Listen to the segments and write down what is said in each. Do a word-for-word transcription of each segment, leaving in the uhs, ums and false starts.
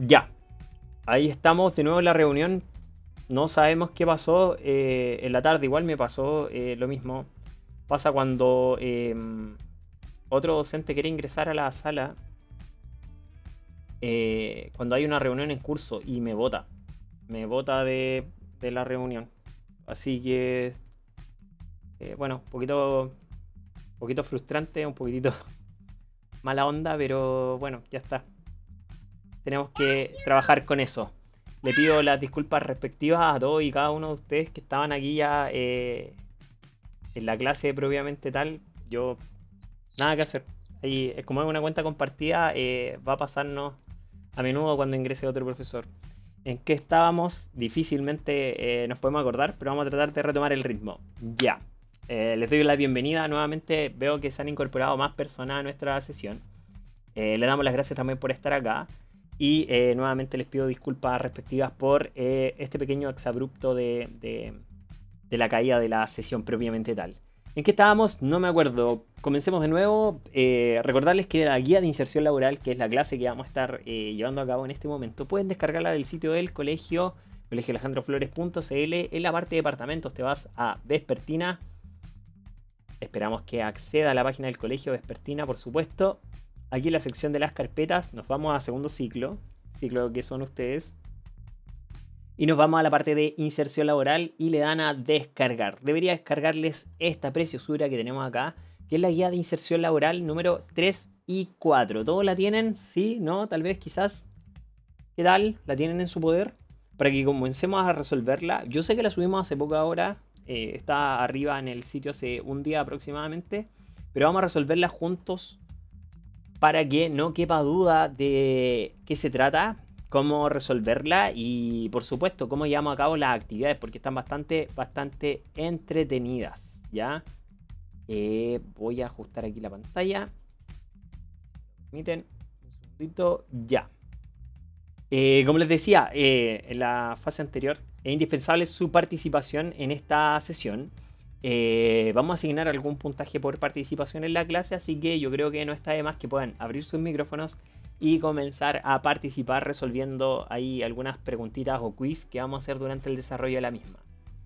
Ya, ahí estamos de nuevo en la reunión. No sabemos qué pasó eh, en la tarde. Igual me pasó eh, lo mismo. Pasa cuando eh, otro docente quiere ingresar a la sala. Eh, cuando hay una reunión en curso y me bota. Me bota de, de la reunión. Así que, eh, bueno, un poquito, poquito frustrante, un poquitito mala onda, pero bueno, ya está. Tenemos que trabajar con eso. Le pido las disculpas respectivas a todos y cada uno de ustedes que estaban aquí ya eh, en la clase propiamente tal. Yo, nada que hacer. Ahí, como es una cuenta compartida, eh, va a pasarnos a menudo cuando ingrese otro profesor. ¿En qué estábamos? Difícilmente eh, nos podemos acordar, pero vamos a tratar de retomar el ritmo. Ya. Eh, les doy la bienvenida nuevamente. Veo que se han incorporado más personas a nuestra sesión. Eh, le damos las gracias también por estar acá. Y eh, nuevamente les pido disculpas respectivas por eh, este pequeño exabrupto de, de, de la caída de la sesión propiamente tal. ¿En qué estábamos? No me acuerdo. Comencemos de nuevo. Eh, recordarles que la guía de inserción laboral, que es la clase que vamos a estar eh, llevando a cabo en este momento, pueden descargarla del sitio del colegio, colegio alejandro flores punto c l. En la parte de departamentos te vas a Vespertina. Esperamos que acceda a la página del colegio Vespertina, por supuesto. Aquí en la sección de las carpetas nos vamos a segundo ciclo, ciclo que son ustedes. Y nos vamos a la parte de inserción laboral y le dan a descargar. Debería descargarles esta preciosura que tenemos acá, que es la guía de inserción laboral número tres y cuatro. ¿Todos la tienen? ¿Sí? ¿No? Tal vez, quizás. ¿Qué tal? ¿La tienen en su poder? Para que comencemos a resolverla. Yo sé que la subimos hace poco ahora. Eh, está arriba en el sitio hace un día aproximadamente. Pero vamos a resolverla juntos para que no quepa duda de qué se trata, cómo resolverla y, por supuesto, cómo llevamos a cabo las actividades, porque están bastante, bastante entretenidas, ¿ya? Eh, voy a ajustar aquí la pantalla. Permiten un segundito, ya. Eh, como les decía, eh, en la fase anterior, es indispensable su participación en esta sesión. Eh, vamos a asignar algún puntaje por participación en la clase, así que yo creo que no está de más que puedan abrir sus micrófonos y comenzar a participar resolviendo ahí algunas preguntitas o quiz que vamos a hacer durante el desarrollo de la misma.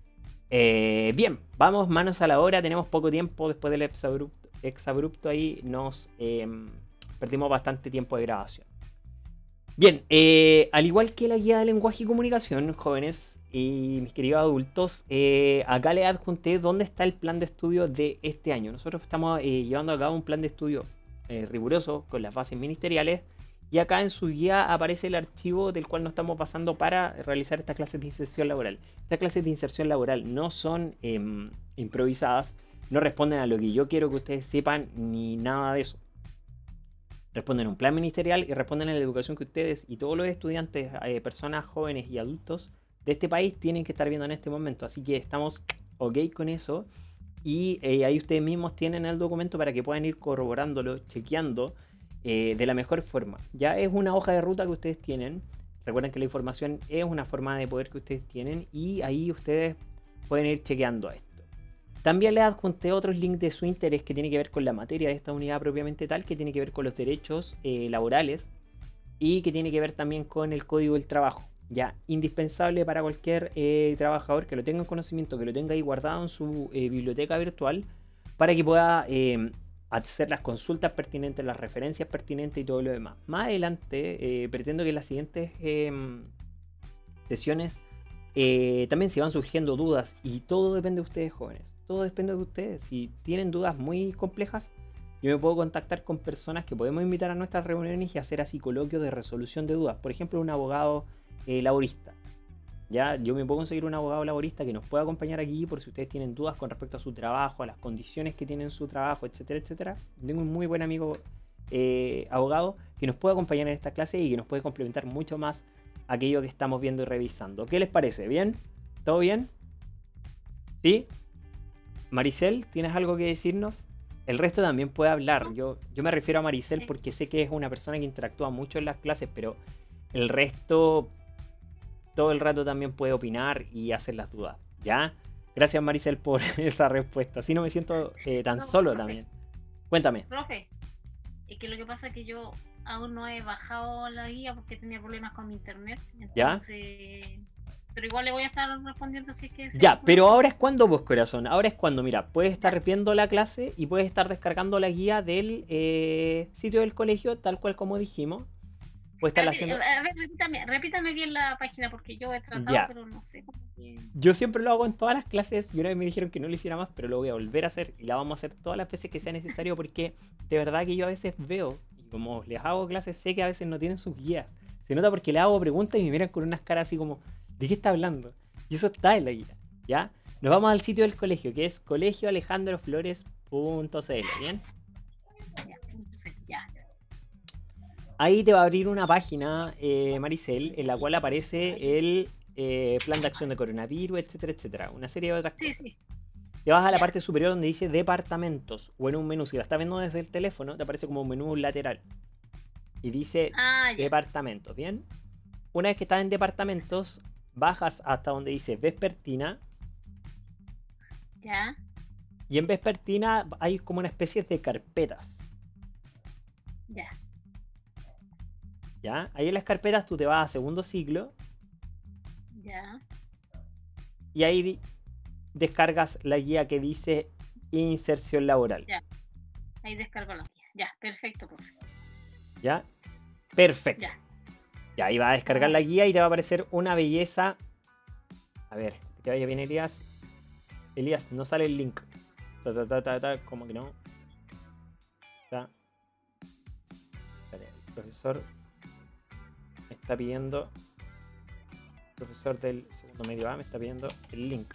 Eh, bien, vamos manos a la obra, tenemos poco tiempo después del exabrupto, exabrupto ahí, nos eh, perdimos bastante tiempo de grabación. Bien, eh, al igual que la guía de lenguaje y comunicación, jóvenes y mis queridos adultos, eh, acá les adjunté dónde está el plan de estudio de este año. Nosotros estamos eh, llevando a cabo un plan de estudio eh, riguroso con las bases ministeriales y acá en su guía aparece el archivo del cual nos estamos basando para realizar estas clases de inserción laboral. Estas clases de inserción laboral no son eh, improvisadas, no responden a lo que yo quiero que ustedes sepan ni nada de eso. Responden a un plan ministerial y responden a la educación que ustedes y todos los estudiantes, eh, personas jóvenes y adultos de este país tienen que estar viendo en este momento. Así que estamos ok con eso. Y eh, ahí ustedes mismos tienen el documento para que puedan ir corroborándolo, chequeando eh, de la mejor forma. Ya es una hoja de ruta que ustedes tienen. Recuerden que la información es una forma de poder que ustedes tienen y ahí ustedes pueden ir chequeando esto. También les adjunté otros links de su interés que tiene que ver con la materia de esta unidad propiamente tal, que tiene que ver con los derechos eh, laborales y que tiene que ver también con el código del trabajo. Ya, indispensable para cualquier eh, trabajador que lo tenga en conocimiento, que lo tenga ahí guardado en su eh, biblioteca virtual, para que pueda eh, hacer las consultas pertinentes, las referencias pertinentes y todo lo demás. Más adelante, eh, pretendo que en las siguientes eh, sesiones eh, también se van surgiendo dudas y todo depende de ustedes, jóvenes. Todo depende de ustedes. Si tienen dudas muy complejas, yo me puedo contactar con personas que podemos invitar a nuestras reuniones y hacer así coloquios de resolución de dudas. Por ejemplo, un abogado eh, laborista. Ya, yo me puedo conseguir un abogado laborista que nos pueda acompañar aquí por si ustedes tienen dudas con respecto a su trabajo, a las condiciones que tienen su trabajo, etcétera, etcétera. Tengo un muy buen amigo eh, abogado que nos puede acompañar en esta clase y que nos puede complementar mucho más aquello que estamos viendo y revisando. ¿Qué les parece? ¿Bien? ¿Todo bien? ¿Sí? Maricel, ¿tienes algo que decirnos? El resto también puede hablar. Yo, yo me refiero a Maricel porque sé que es una persona que interactúa mucho en las clases, pero el resto todo el rato también puede opinar y hacer las dudas. ¿Ya? Gracias, Maricel, por esa respuesta. Así no me siento eh, tan No, solo profe, también. Cuéntame. profe, es que lo que pasa es que yo aún no he bajado la guía porque tenía problemas con mi internet. ¿Ya? Entonces, pero igual le voy a estar respondiendo si es que se Ya, alguna pero duda. ahora es cuando vos, corazón. Ahora es cuando, mira, puedes estar Ya. viendo la clase y puedes estar descargando la guía del eh, sitio del colegio, tal cual como dijimos. Puedes estarla Repi- haciendo. A ver, repítame, repítame bien la página porque yo he tratado, Ya. pero no sé. como que- Yo siempre lo hago en todas las clases y una vez me dijeron que no lo hiciera más, pero lo voy a volver a hacer y la vamos a hacer todas las veces que sea necesario porque de verdad que yo a veces veo y como les hago clases sé que a veces no tienen sus guías. Se nota porque le hago preguntas y me miran con unas caras así como, ¿de qué está hablando? Y eso está en la guía, ¿ya? Nos vamos al sitio del colegio que es colegio alejandro flores punto c l, ¿bien? Ya, entonces, ya. Ahí te va a abrir una página, eh, Maricel, en la cual aparece el eh, plan de acción de coronavirus, etcétera, etcétera. Una serie de otras Sí, cosas. sí, Te vas a la ya. parte superior donde dice departamentos o en un menú. Si la estás viendo desde el teléfono, te aparece como un menú lateral. Y dice Ah, ya, departamentos, ¿bien? Una vez que estás en departamentos, bajas hasta donde dice vespertina. ya, Y en vespertina hay como una especie de carpetas. ya, ¿Ya? Ahí en las carpetas tú te vas a segundo ciclo. ya. Y ahí di- descargas la guía que dice inserción laboral. Ya. Ahí descargo la guía. Ya, perfecto, profe. ¿Ya? Perfecto. Ya. Y ahí va a descargar Vamos la bien. guía y te va a aparecer una belleza. A ver, que te vaya bien, Elías. Elías, no sale el link. Ta, ta, ta, ta, ta, como que no. Ta. Espera, el profesor me está pidiendo. El profesor del segundo medio A me está pidiendo el link.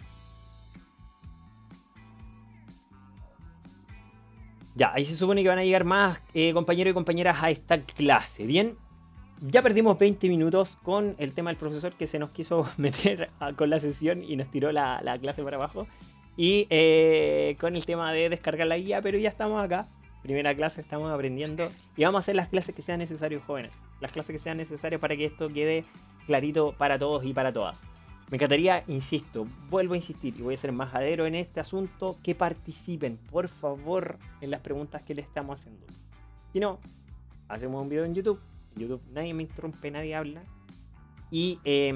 Ya, ahí se supone que van a llegar más eh, compañeros y compañeras a esta clase. Bien, ya perdimos veinte minutos con el tema del profesor que se nos quiso meter a, con la sesión y nos tiró la, la clase para abajo. Y eh, con el tema de descargar la guía, pero ya estamos acá. Primera clase, estamos aprendiendo. Y vamos a hacer las clases que sean necesarias, jóvenes. Las clases que sean necesarias para que esto quede clarito para todos y para todas. Me encantaría, insisto, vuelvo a insistir y voy a ser majadero en este asunto, que participen, por favor, en las preguntas que le estamos haciendo. Si no, hacemos un video en YouTube. En YouTube nadie me interrumpe, nadie habla. Y, eh,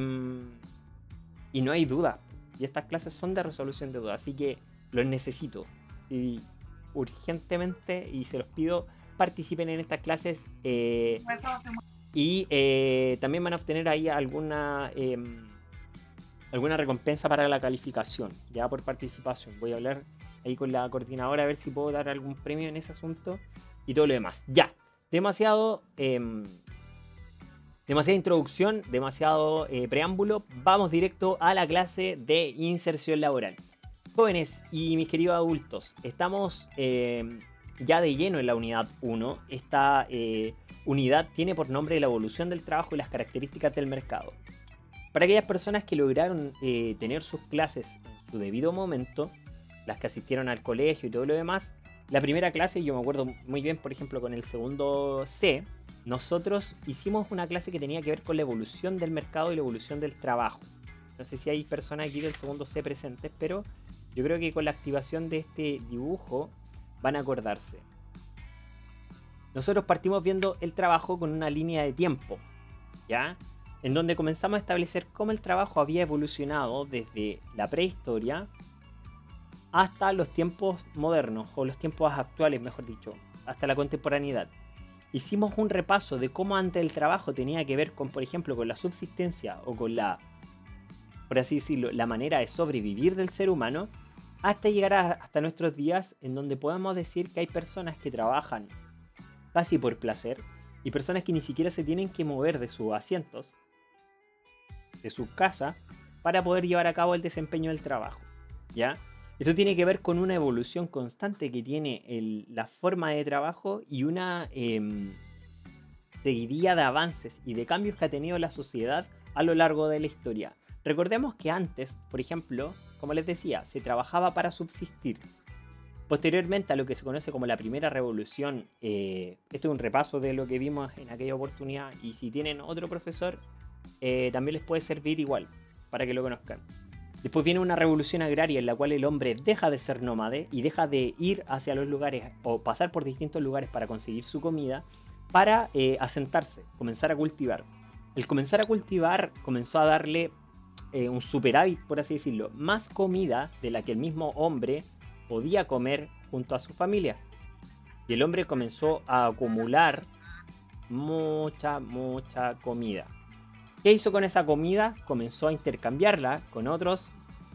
y no hay duda. Y estas clases son de resolución de dudas, así que los necesito. Sí, urgentemente, y se los pido, participen en estas clases. Eh, y eh, también van a obtener ahí alguna... Eh, alguna recompensa para la calificación, ya por participación. Voy a hablar ahí con la coordinadora a ver si puedo dar algún premio en ese asunto y todo lo demás. Ya, demasiado, eh, demasiada introducción, demasiado eh, preámbulo. Vamos directo a la clase de inserción laboral. Jóvenes y mis queridos adultos, estamos eh, ya de lleno en la unidad uno. Esta eh, unidad tiene por nombre la evolución del trabajo y las características del mercado. Para aquellas personas que lograron eh, tener sus clases en su debido momento, las que asistieron al colegio y todo lo demás, la primera clase, yo me acuerdo muy bien, por ejemplo, con el segundo C, nosotros hicimos una clase que tenía que ver con la evolución del mercado y la evolución del trabajo. No sé si hay personas aquí del segundo C presentes, pero yo creo que con la activación de este dibujo van a acordarse. Nosotros partimos viendo el trabajo con una línea de tiempo, ¿ya? En donde comenzamos a establecer cómo el trabajo había evolucionado desde la prehistoria hasta los tiempos modernos, o los tiempos actuales, mejor dicho, hasta la contemporaneidad. Hicimos un repaso de cómo antes el trabajo tenía que ver con, por ejemplo, con la subsistencia o con la, por así decirlo, la manera de sobrevivir del ser humano, hasta llegar a, hasta nuestros días, en donde podemos decir que hay personas que trabajan casi por placer y personas que ni siquiera se tienen que mover de sus asientos, de su casa, para poder llevar a cabo el desempeño del trabajo, ¿ya? Esto tiene que ver con una evolución constante que tiene el, la forma de trabajo y una eh, seguidilla de avances y de cambios que ha tenido la sociedad a lo largo de la historia. Recordemos que antes, por ejemplo, como les decía, se trabajaba para subsistir. Posteriormente a lo que se conoce como la primera revolución, eh, esto es un repaso de lo que vimos en aquella oportunidad, y si tienen otro profesor, eh, también les puede servir igual, para que lo conozcan. Después viene una revolución agraria en la cual el hombre deja de ser nómade y deja de ir hacia los lugares o pasar por distintos lugares para conseguir su comida, para eh, asentarse, comenzar a cultivar. El comenzar a cultivar comenzó a darle eh, un superávit, por así decirlo, más comida de la que el mismo hombre podía comer junto a su familia. Y el hombre comenzó a acumular mucha, mucha comida. ¿Qué hizo con esa comida? Comenzó a intercambiarla con otros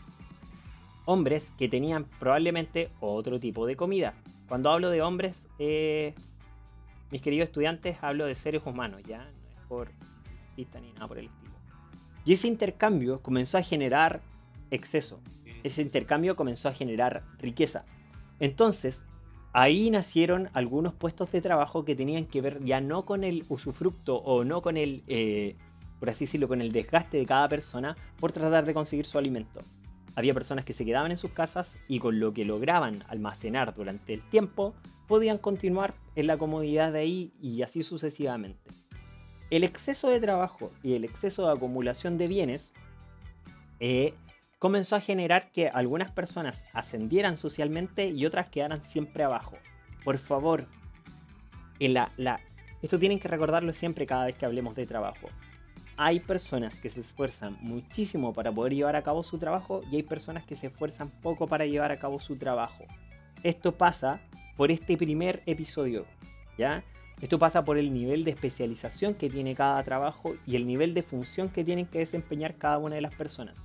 hombres que tenían probablemente otro tipo de comida. Cuando hablo de hombres, eh, mis queridos estudiantes, hablo de seres humanos, ya no es por racista ni nada por el estilo. Y ese intercambio comenzó a generar exceso. Ese intercambio comenzó a generar riqueza. Entonces, ahí nacieron algunos puestos de trabajo que tenían que ver ya no con el usufructo o no con el, eh, por así decirlo, con el desgaste de cada persona por tratar de conseguir su alimento. Había personas que se quedaban en sus casas y con lo que lograban almacenar durante el tiempo podían continuar en la comodidad de ahí y así sucesivamente. El exceso de trabajo y el exceso de acumulación de bienes eh, comenzó a generar que algunas personas ascendieran socialmente y otras quedaran siempre abajo. Por favor, en la, la, esto tienen que recordarlo siempre cada vez que hablemos de trabajo. Hay personas que se esfuerzan muchísimo para poder llevar a cabo su trabajo y hay personas que se esfuerzan poco para llevar a cabo su trabajo. Esto pasa por este primer episodio, ¿ya? Esto pasa por el nivel de especialización que tiene cada trabajo y el nivel de función que tienen que desempeñar cada una de las personas.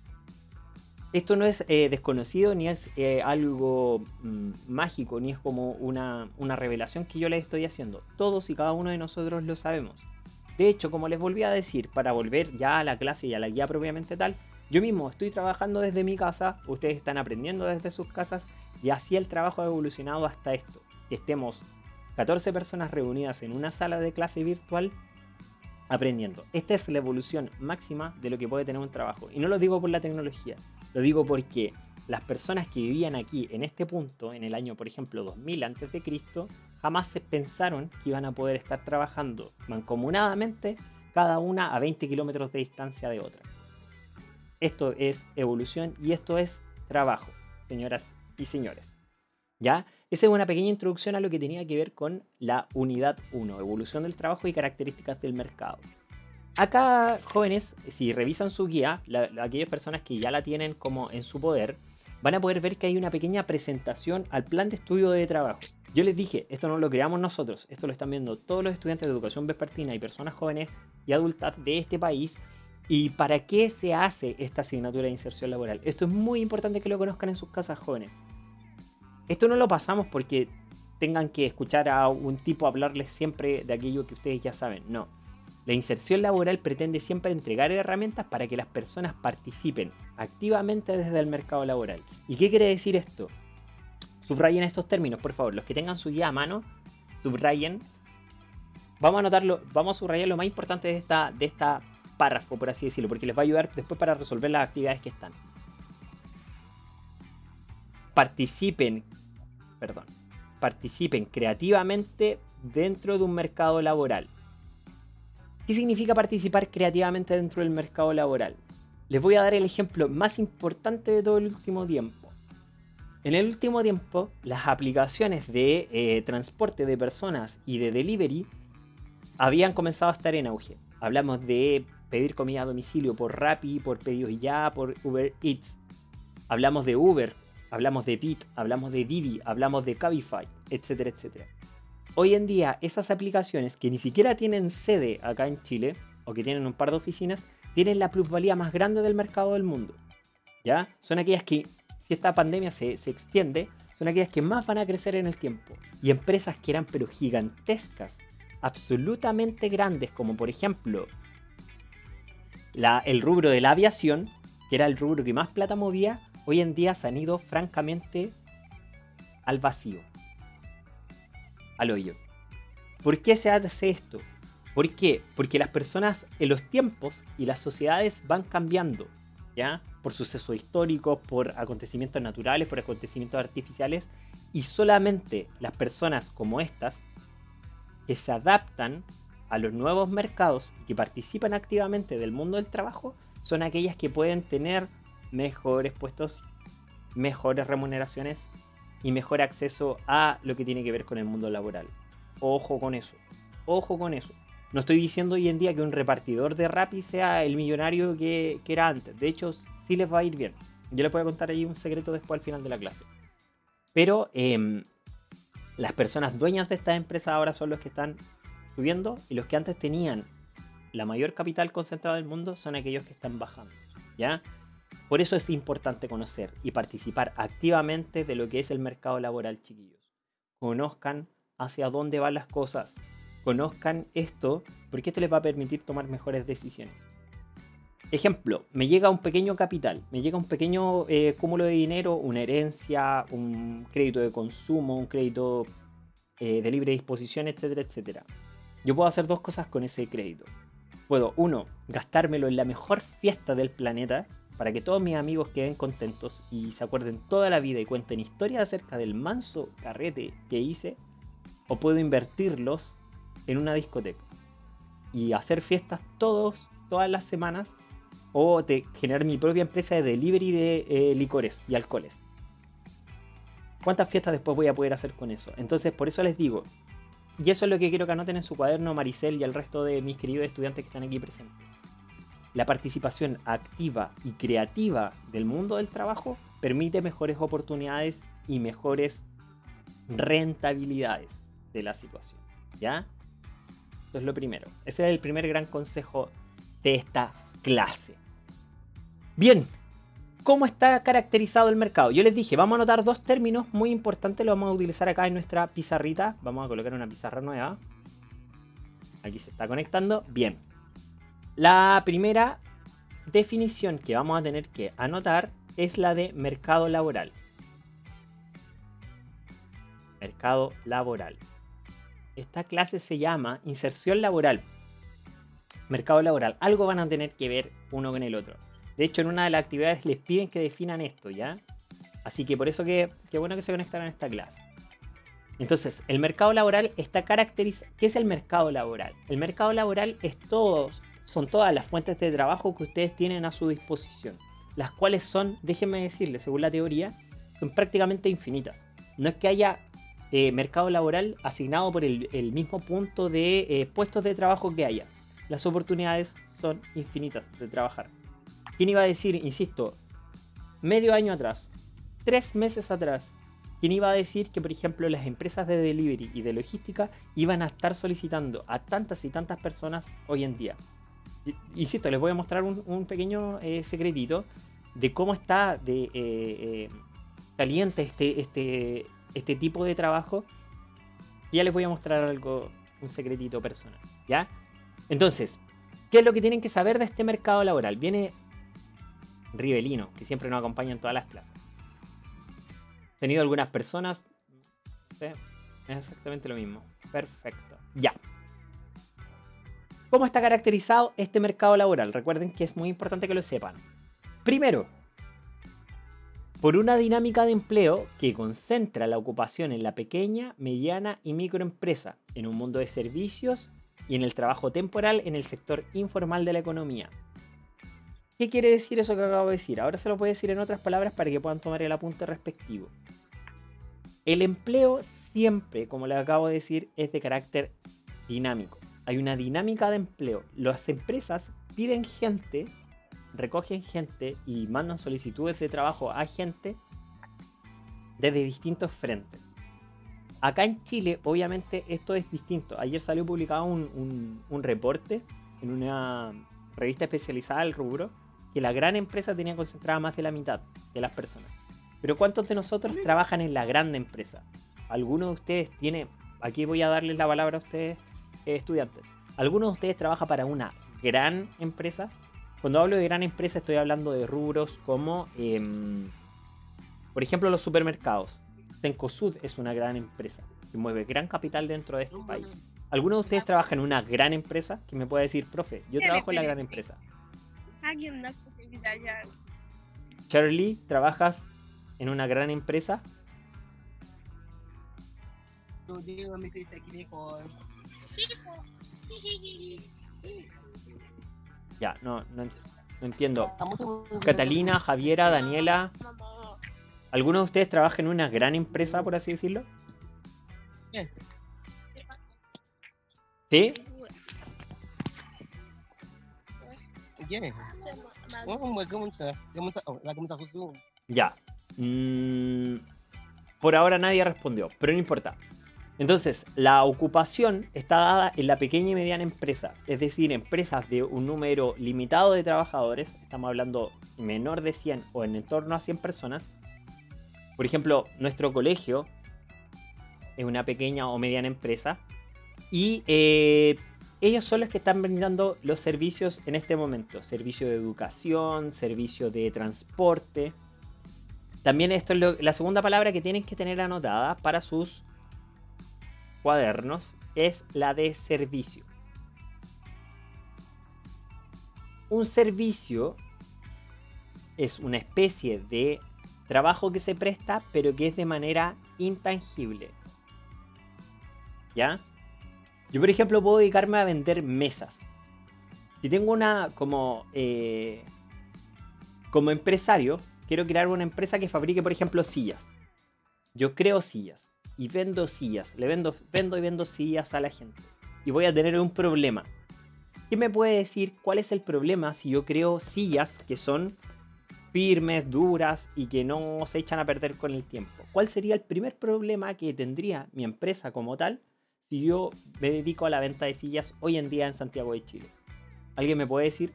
Esto no es eh, desconocido ni es eh, algo mmm, mágico, ni es como una, una revelación que yo les estoy haciendo. Todos y cada uno de nosotros lo sabemos. De hecho, como les volví a decir, para volver ya a la clase y a la guía propiamente tal, yo mismo estoy trabajando desde mi casa, ustedes están aprendiendo desde sus casas y así el trabajo ha evolucionado hasta esto. Que estemos catorce personas reunidas en una sala de clase virtual aprendiendo. Esta es la evolución máxima de lo que puede tener un trabajo. Y no lo digo por la tecnología, lo digo porque las personas que vivían aquí en este punto, en el año por ejemplo dos mil antes de Cristo, jamás se pensaron que iban a poder estar trabajando mancomunadamente cada una a veinte kilómetros de distancia de otra. Esto es evolución y esto es trabajo, señoras y señores. ¿Ya? Esa es una pequeña introducción a lo que tenía que ver con la unidad uno, evolución del trabajo y características del mercado. Acá, jóvenes, si revisan su guía, la, la, aquellas personas que ya la tienen como en su poder, van a poder ver que hay una pequeña presentación al plan de estudio de trabajo. Yo les dije, esto no lo creamos nosotros, esto lo están viendo todos los estudiantes de educación vespertina y personas jóvenes y adultas de este país. ¿Y para qué se hace esta asignatura de inserción laboral? Esto es muy importante que lo conozcan en sus casas, jóvenes. Esto no lo pasamos porque tengan que escuchar a un tipo hablarles siempre de aquello que ustedes ya saben, no. La inserción laboral pretende siempre entregar herramientas para que las personas participen activamente desde el mercado laboral. ¿Y qué quiere decir esto? Subrayen estos términos, por favor. Los que tengan su guía a mano, subrayen. Vamos a anotarlo, vamos a subrayar lo más importante de esta, de esta párrafo, por así decirlo, porque les va a ayudar después para resolver las actividades que están. Participen, perdón, participen creativamente dentro de un mercado laboral. ¿Qué significa participar creativamente dentro del mercado laboral? Les voy a dar el ejemplo más importante de todo el último tiempo. En el último tiempo, las aplicaciones de eh, transporte de personas y de delivery habían comenzado a estar en auge. Hablamos de pedir comida a domicilio por Rappi, por Pedidos Ya, por Uber Eats. Hablamos de Uber, hablamos de Bit, hablamos de Didi, hablamos de Cabify, etcétera, etcétera. Hoy en día, esas aplicaciones que ni siquiera tienen sede acá en Chile, o que tienen un par de oficinas, tienen la plusvalía más grande del mercado del mundo. ¿Ya? Son aquellas que, si esta pandemia se, se extiende, son aquellas que más van a crecer en el tiempo. Y empresas que eran pero gigantescas, absolutamente grandes, como por ejemplo la, el rubro de la aviación, que era el rubro que más plata movía, hoy en día se han ido francamente al vacío. Al hoyo. ¿Por qué se hace esto? ¿Por qué? Porque las personas en los tiempos y las sociedades van cambiando, ¿ya? Por sucesos históricos, por acontecimientos naturales, por acontecimientos artificiales, y solamente las personas como estas, que se adaptan a los nuevos mercados y que participan activamente del mundo del trabajo, son aquellas que pueden tener mejores puestos, mejores remuneraciones y mejor acceso a lo que tiene que ver con el mundo laboral. Ojo con eso. Ojo con eso. No estoy diciendo hoy en día que un repartidor de Rappi sea el millonario que, que era antes. De hecho, sí les va a ir bien. Yo les voy a contar ahí un secreto después al final de la clase. Pero eh, las personas dueñas de estas empresas ahora son los que están subiendo, y los que antes tenían la mayor capital concentrada del mundo son aquellos que están bajando, ¿ya? Por eso es importante conocer y participar activamente de lo que es el mercado laboral, chiquillos. Conozcan hacia dónde van las cosas. Conozcan esto, porque esto les va a permitir tomar mejores decisiones. Ejemplo, me llega un pequeño capital, me llega un pequeño eh, cúmulo de dinero, una herencia, un crédito de consumo, un crédito eh, de libre disposición, etcétera, etcétera. Yo puedo hacer dos cosas con ese crédito. Puedo, uno, gastármelo en la mejor fiesta del planeta, para que todos mis amigos queden contentos y se acuerden toda la vida y cuenten historias acerca del manso carrete que hice. O puedo invertirlos en una discoteca y hacer fiestas todos, todas las semanas, o de generar mi propia empresa de delivery de eh, licores y alcoholes. ¿Cuántas fiestas después voy a poder hacer con eso? Entonces, por eso les digo, y eso es lo que quiero que anoten en su cuaderno, Maricel y el resto de mis queridos estudiantes que están aquí presentes. La participación activa y creativa del mundo del trabajo permite mejores oportunidades y mejores rentabilidades de la situación, ¿ya? Eso es lo primero. Ese es el primer gran consejo de esta clase. Bien, ¿cómo está caracterizado el mercado? Yo les dije, vamos a anotar dos términos muy importantes, los vamos a utilizar acá en nuestra pizarrita. Vamos a colocar una pizarra nueva. Aquí se está conectando. Bien. La primera definición que vamos a tener que anotar es la de mercado laboral. Mercado laboral. Esta clase se llama inserción laboral. Mercado laboral. Algo van a tener que ver uno con el otro. De hecho, en una de las actividades les piden que definan esto, ¿ya? Así que por eso que, que bueno que se conectaron a esta clase. Entonces, el mercado laboral está caracterizado. ¿Qué es el mercado laboral? El mercado laboral es todos, son todas las fuentes de trabajo que ustedes tienen a su disposición. Las cuales son, déjenme decirles, según la teoría, son prácticamente infinitas. No es que haya eh, mercado laboral asignado por el, el mismo punto de eh, puestos de trabajo que haya. Las oportunidades son infinitas de trabajar. ¿Quién iba a decir, insisto, medio año atrás, tres meses atrás, quién iba a decir que, por ejemplo, las empresas de delivery y de logística iban a estar solicitando a tantas y tantas personas hoy en día? Insisto, les voy a mostrar un, un pequeño eh, secretito de cómo está de eh, eh, caliente este, este, este tipo de trabajo. Y ya les voy a mostrar algo, un secretito personal, ¿ya? Entonces, ¿qué es lo que tienen que saber de este mercado laboral? Viene Rivelino, que siempre nos acompaña en todas las clases. He tenido algunas personas. ¿Sí? Es exactamente lo mismo. Perfecto. Ya. ¿Cómo está caracterizado este mercado laboral? Recuerden que es muy importante que lo sepan. Primero, por una dinámica de empleo que concentra la ocupación en la pequeña, mediana y microempresa, en un mundo de servicios y en el trabajo temporal en el sector informal de la economía. ¿Qué quiere decir eso que acabo de decir? Ahora se lo voy a decir en otras palabras para que puedan tomar el apunte respectivo. El empleo siempre, como les acabo de decir, es de carácter dinámico. Hay una dinámica de empleo. Las empresas piden gente, recogen gente y mandan solicitudes de trabajo a gente desde distintos frentes. Acá en Chile, obviamente, esto es distinto. Ayer salió publicado un, un, un reporte en una revista especializada al rubro que la gran empresa tenía concentrada más de la mitad de las personas. Pero ¿cuántos de nosotros trabajan en la grande empresa? ¿Algunos de ustedes tiene, aquí voy a darles la palabra a ustedes, eh, estudiantes, ¿algunos de ustedes trabaja para una gran empresa? Cuando hablo de gran empresa estoy hablando de rubros como, eh, por ejemplo, los supermercados. Cencosud es una gran empresa que mueve gran capital dentro de este país. ¿Alguno de ustedes trabaja en una gran empresa? Que me puede decir, profe, yo trabajo en la gran empresa. Charlie, ¿trabajas en una gran empresa? Ya, no, no, no entiendo. Catalina, Javiera, Daniela, ¿alguno de ustedes trabaja en una gran empresa, por así decirlo? ¿Sí? Yeah. Oh, my kamunsa. Kamunsa. Oh, la kamunsa susu. Ya. Mm, por ahora nadie respondió, pero no importa. Entonces, la ocupación está dada en la pequeña y mediana empresa, es decir, empresas de un número limitado de trabajadores, estamos hablando menor de cien o en torno a cien personas. Por ejemplo, nuestro colegio es una pequeña o mediana empresa y eh, ellos son los que están brindando los servicios en este momento, servicio de educación, servicio de transporte. También esto es lo, la segunda palabra que tienen que tener anotada para sus cuadernos, es la de servicio. Un servicio es una especie de trabajo que se presta, pero que es de manera intangible. ¿Ya? Yo, por ejemplo, puedo dedicarme a vender mesas. Si tengo una, como, eh, como empresario, quiero crear una empresa que fabrique, por ejemplo, sillas. Yo creo sillas y vendo sillas. Le vendo, vendo y vendo sillas a la gente. Y voy a tener un problema. ¿Qué me puede decir cuál es el problema si yo creo sillas que son firmes, duras y que no se echan a perder con el tiempo? ¿Cuál sería el primer problema que tendría mi empresa como tal si yo me dedico a la venta de sillas hoy en día en Santiago de Chile? ¿Alguien me puede decir?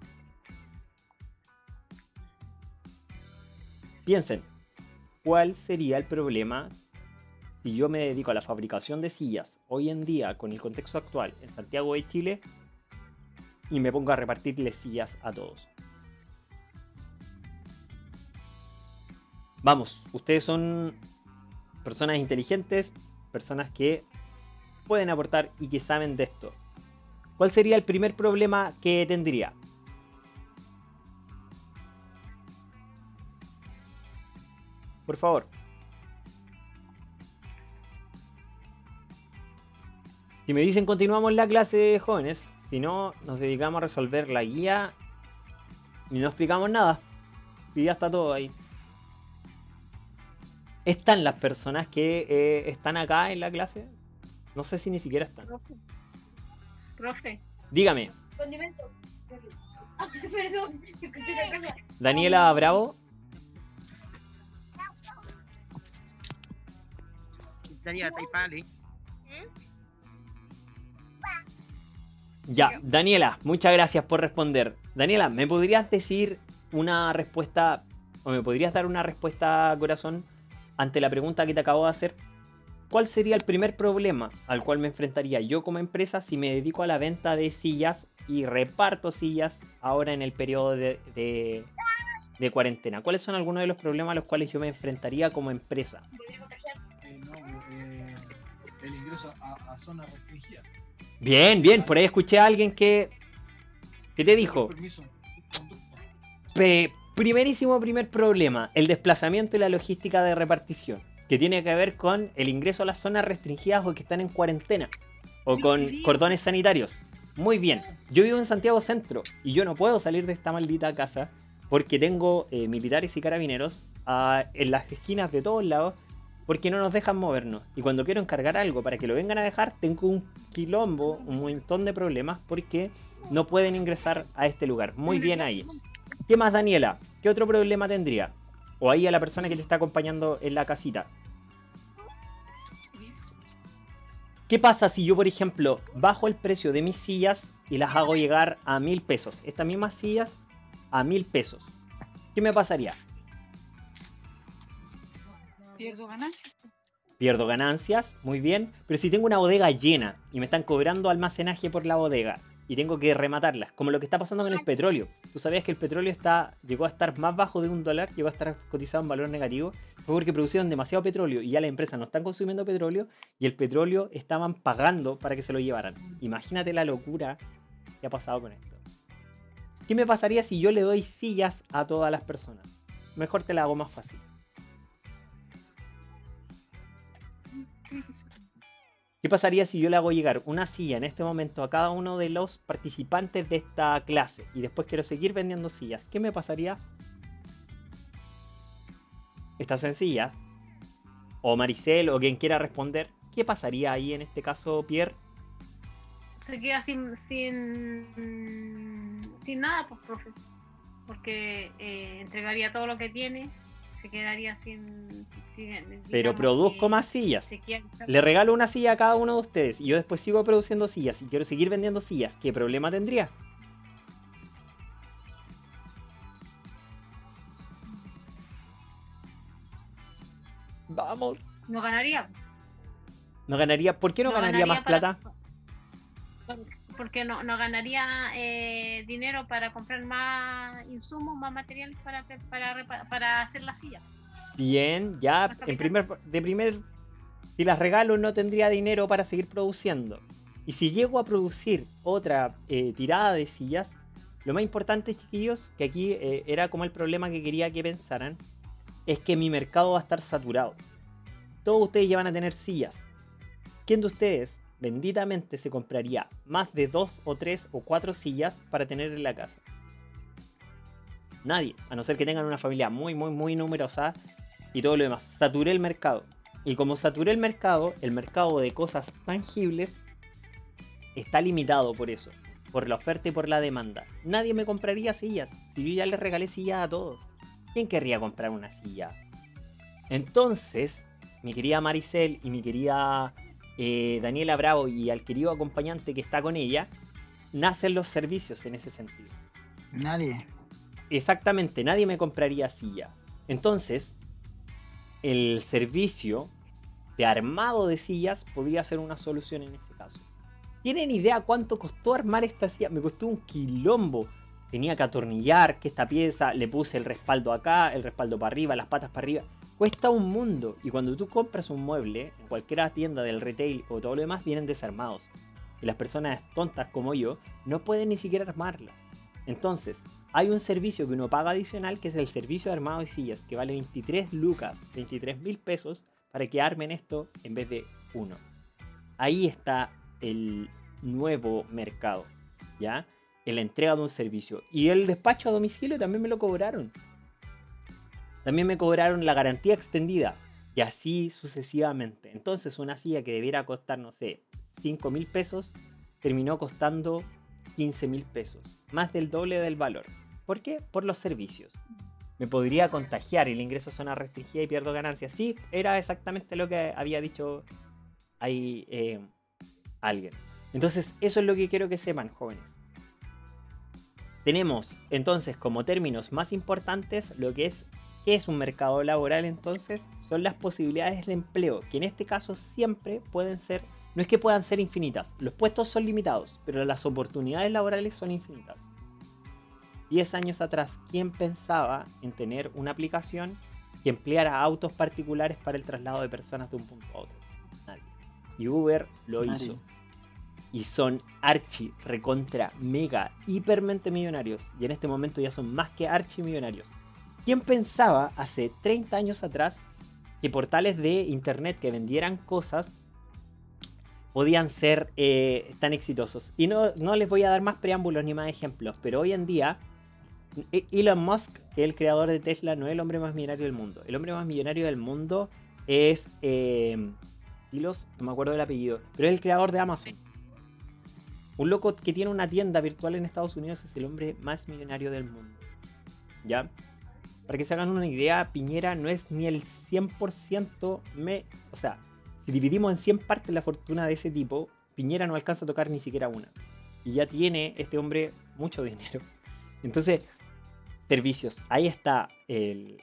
Piensen, ¿cuál sería el problema si yo me dedico a la fabricación de sillas hoy en día con el contexto actual en Santiago de Chile y me pongo a repartirle sillas a todos? Vamos, ustedes son personas inteligentes, personas que pueden aportar y que saben de esto. ¿Cuál sería el primer problema que tendría? Por favor. Si me dicen continuamos la clase, jóvenes, si no, nos dedicamos a resolver la guía y no explicamos nada. Y ya está todo ahí. ¿Están las personas que eh, están acá en la clase? No sé si ni siquiera están. Profe. Profe. Dígame. Condimento. Ah, perdón, escuché la cosa. Daniela Bravo. Daniela Taipali. Ya, Daniela, muchas gracias por responder. Daniela, ¿me podrías decir una respuesta o me podrías dar una respuesta, corazón, ante la pregunta que te acabo de hacer? ¿Cuál sería el primer problema al cual me enfrentaría yo como empresa si me dedico a la venta de sillas y reparto sillas ahora en el periodo de, de, de cuarentena? ¿Cuáles son algunos de los problemas a los cuales yo me enfrentaría como empresa? Eh, no, eh, el ingreso a, a zona restringida. Bien, bien, por ahí escuché a alguien que, que te dijo, Permiso, conducto. pe- primerísimo primer problema, el desplazamiento y la logística de repartición, que tiene que ver con el ingreso a las zonas restringidas o que están en cuarentena, o con cordones sanitarios. Muy bien, yo vivo en Santiago Centro y yo no puedo salir de esta maldita casa porque tengo eh, militares y carabineros ah, en las esquinas de todos lados porque no nos dejan movernos. Y cuando quiero encargar algo para que lo vengan a dejar, tengo un quilombo, un montón de problemas porque no pueden ingresar a este lugar. Muy bien ahí. ¿Qué más, Daniela? ¿Qué otro problema tendría? O ahí a la persona que te está acompañando en la casita. ¿Qué pasa si yo, por ejemplo, bajo el precio de mis sillas y las hago llegar a mil pesos? Estas mismas sillas a mil pesos. ¿Qué me pasaría? Pierdo ganancias. Pierdo ganancias, muy bien. Pero si tengo una bodega llena y me están cobrando almacenaje por la bodega y tengo que rematarlas, como lo que está pasando con el petróleo. ¿Tú sabías que el petróleo está, llegó a estar más bajo de un dólar? Llegó a estar cotizado en valor negativo. Fue porque producieron demasiado petróleo y ya las empresas no están consumiendo petróleo y el petróleo estaban pagando para que se lo llevaran. Imagínate la locura que ha pasado con esto. ¿Qué me pasaría si yo le doy sillas a todas las personas? Mejor te la hago más fácil. ¿Qué pasaría si yo le hago llegar una silla en este momento a cada uno de los participantes de esta clase y después quiero seguir vendiendo sillas? ¿Qué me pasaría? Está sencilla. O Maricel o quien quiera responder. ¿Qué pasaría ahí en este caso, Pierre? se queda sin sin sin nada, pues, profe, porque eh, entregaría todo lo que tiene, se quedaría sin, sin Pero digamos produzco que más sillas. se queda- Le regalo una silla a cada uno de ustedes y yo después sigo produciendo sillas y quiero seguir vendiendo sillas. ¿Qué problema tendría? Vamos. no ganaría. No ganaría. ¿Por qué no, ganaría, más para- plata? Porque no, no ganaría eh, dinero para comprar más insumos, más materiales para, para, para, para hacer la silla. Bien, ya Más en capital. primer, de primer, si las regalo no tendría dinero para seguir produciendo. Y si llego a producir otra eh, tirada de sillas, lo más importante, chiquillos, que aquí eh, era como el problema que quería que pensaran, es que mi mercado va a estar saturado. Todos ustedes ya van a tener sillas. ¿Quién de ustedes, benditamente, se compraría más de dos o tres o cuatro sillas para tener en la casa? Nadie, a no ser que tengan una familia muy, muy, muy numerosa y todo lo demás. Saturé el mercado. Y como saturé el mercado, el mercado de cosas tangibles está limitado por eso, por la oferta y por la demanda. Nadie me compraría sillas si yo ya les regalé sillas a todos. ¿Quién querría comprar una silla? Entonces, mi querida Maricel y mi querida eh, Daniela Bravo y al querido acompañante que está con ella, nacen los servicios en ese sentido. Nadie. Exactamente, nadie me compraría silla. Entonces, el servicio de armado de sillas podría ser una solución en ese caso. ¿Tienen idea cuánto costó armar esta silla? Me costó un quilombo. Tenía que atornillar que esta pieza, le puse el respaldo acá, el respaldo para arriba, las patas para arriba. Cuesta un mundo. Y cuando tú compras un mueble, en cualquier tienda del retail o todo lo demás, vienen desarmados. Y las personas tontas como yo no pueden ni siquiera armarlas. Entonces, hay un servicio que uno paga adicional, que es el servicio de armado de sillas, que vale veintitrés lucas, veintitrés mil pesos, para que armen esto en vez de uno. Ahí está el nuevo mercado, ¿ya? En la entrega de un servicio. Y el despacho a domicilio también me lo cobraron. También me cobraron la garantía extendida. Y así sucesivamente. Entonces una silla que debiera costar, no sé, cinco mil pesos, terminó costando quince mil pesos. Más del doble del valor. ¿Por qué? Por los servicios. Me podría contagiar y el ingreso a zona restringida y pierdo ganancias. Sí, era exactamente lo que había dicho ahí eh, alguien. Entonces, eso es lo que quiero que sepan, jóvenes. Tenemos, entonces, como términos más importantes, lo que es, ¿qué es un mercado laboral? Entonces, son las posibilidades de empleo, que en este caso siempre pueden ser, no es que puedan ser infinitas, los puestos son limitados, pero las oportunidades laborales son infinitas. diez años atrás, ¿quién pensaba en tener una aplicación que empleara autos particulares para el traslado de personas de un punto a otro? Nadie. Y Uber lo Nadie. hizo. Y son archi, recontra, mega, hipermente millonarios. Y en este momento ya son más que archi millonarios. ¿Quién pensaba hace treinta años atrás que portales de internet que vendieran cosas podían ser eh, tan exitosos? Y no, no les voy a dar más preámbulos ni más ejemplos, pero hoy en día Elon Musk, que es el creador de Tesla, no es el hombre más millonario del mundo. El hombre más millonario del mundo es eh, Silos, no me acuerdo del apellido, pero es el creador de Amazon. Un loco que tiene una tienda virtual en Estados Unidos es el hombre más millonario del mundo. ¿Ya? Para que se hagan una idea, Piñera no es ni el cien por ciento... Me... O sea, si dividimos en cien partes la fortuna de ese tipo, Piñera no alcanza a tocar ni siquiera una. Y ya tiene este hombre mucho dinero. Entonces, servicios. Ahí está el,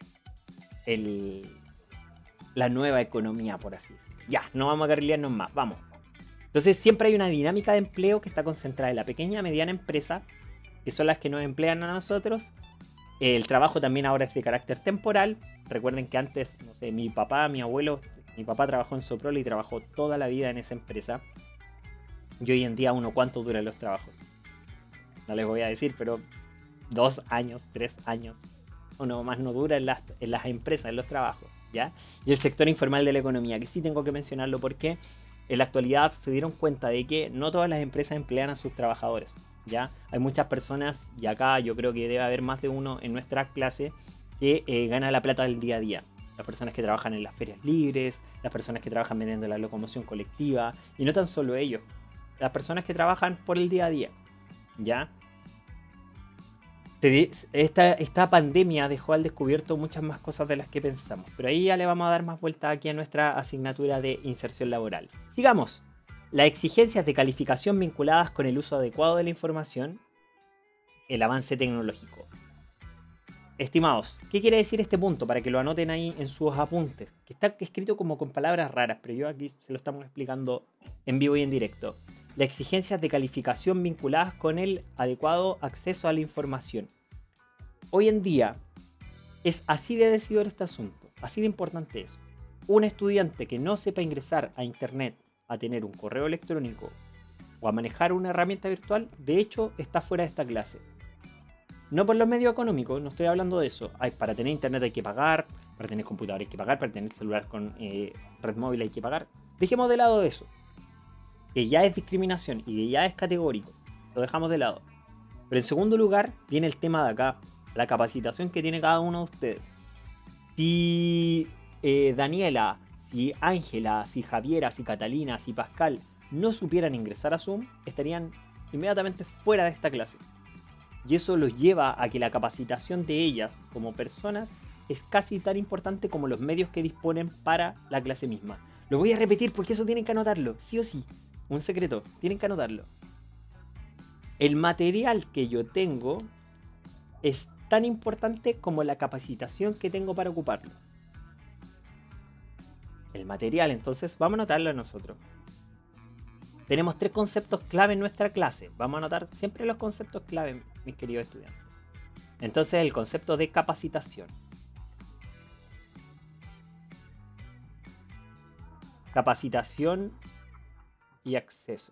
el, la nueva economía, por así decirlo. Ya, no vamos a carrilearnos más, vamos. Entonces siempre hay una dinámica de empleo que está concentrada en la pequeña y mediana empresa, que son las que nos emplean a nosotros. El trabajo también ahora es de carácter temporal. Recuerden que antes, no sé, mi papá, mi abuelo, mi papá trabajó en Soprole y trabajó toda la vida en esa empresa. Y hoy en día uno, ¿cuánto duran los trabajos? No les voy a decir, pero dos años, tres años, uno más no dura en las, en las empresas, en los trabajos, ¿ya? Y el sector informal de la economía, que sí tengo que mencionarlo porque en la actualidad se dieron cuenta de que no todas las empresas emplean a sus trabajadores, ¿ya? Hay muchas personas, y acá yo creo que debe haber más de uno en nuestra clase, que eh, gana la plata del día a día. Las personas que trabajan en las ferias libres, las personas que trabajan vendiendo la locomoción colectiva, y no tan solo ellos. las personas que trabajan por el día a día, ¿ya? Esta, esta pandemia dejó al descubierto muchas más cosas de las que pensamos, pero ahí ya le vamos a dar más vuelta aquí a nuestra asignatura de inserción laboral. Sigamos. Las exigencias de calificación vinculadas con el uso adecuado de la información, el avance tecnológico. Estimados, ¿qué quiere decir este punto? Para que lo anoten ahí en sus apuntes, que está escrito como con palabras raras, pero yo aquí se lo estamos explicando en vivo y en directo. Las exigencias de calificación vinculadas con el adecuado acceso a la información. Hoy en día es así de decidor este asunto, así de importante es. Un estudiante que no sepa ingresar a internet, a tener un correo electrónico o a manejar una herramienta virtual, de hecho está fuera de esta clase. No por los medios económicos, no estoy hablando de eso. Hay, para tener internet hay que pagar, para tener computador hay que pagar, para tener celular con eh, red móvil hay que pagar. Dejemos de lado eso, que ya es discriminación y que ya es categórico. Lo dejamos de lado. Pero en segundo lugar viene el tema de acá, la capacitación que tiene cada uno de ustedes. Si eh, Daniela, si Ángela, si Javiera, si Catalina, si Pascal no supieran ingresar a Zoom, estarían inmediatamente fuera de esta clase. Y eso los lleva a que la capacitación de ellas como personas es casi tan importante como los medios que disponen para la clase misma. Lo voy a repetir porque eso tienen que anotarlo, sí o sí. Un secreto, tienen que anotarlo. El material que yo tengo es tan importante como la capacitación que tengo para ocuparlo. El material, entonces, vamos a anotarlo nosotros. Tenemos tres conceptos clave en nuestra clase. Vamos a anotar siempre los conceptos clave, mis queridos estudiantes. Entonces, el concepto de capacitación. Capacitación y acceso.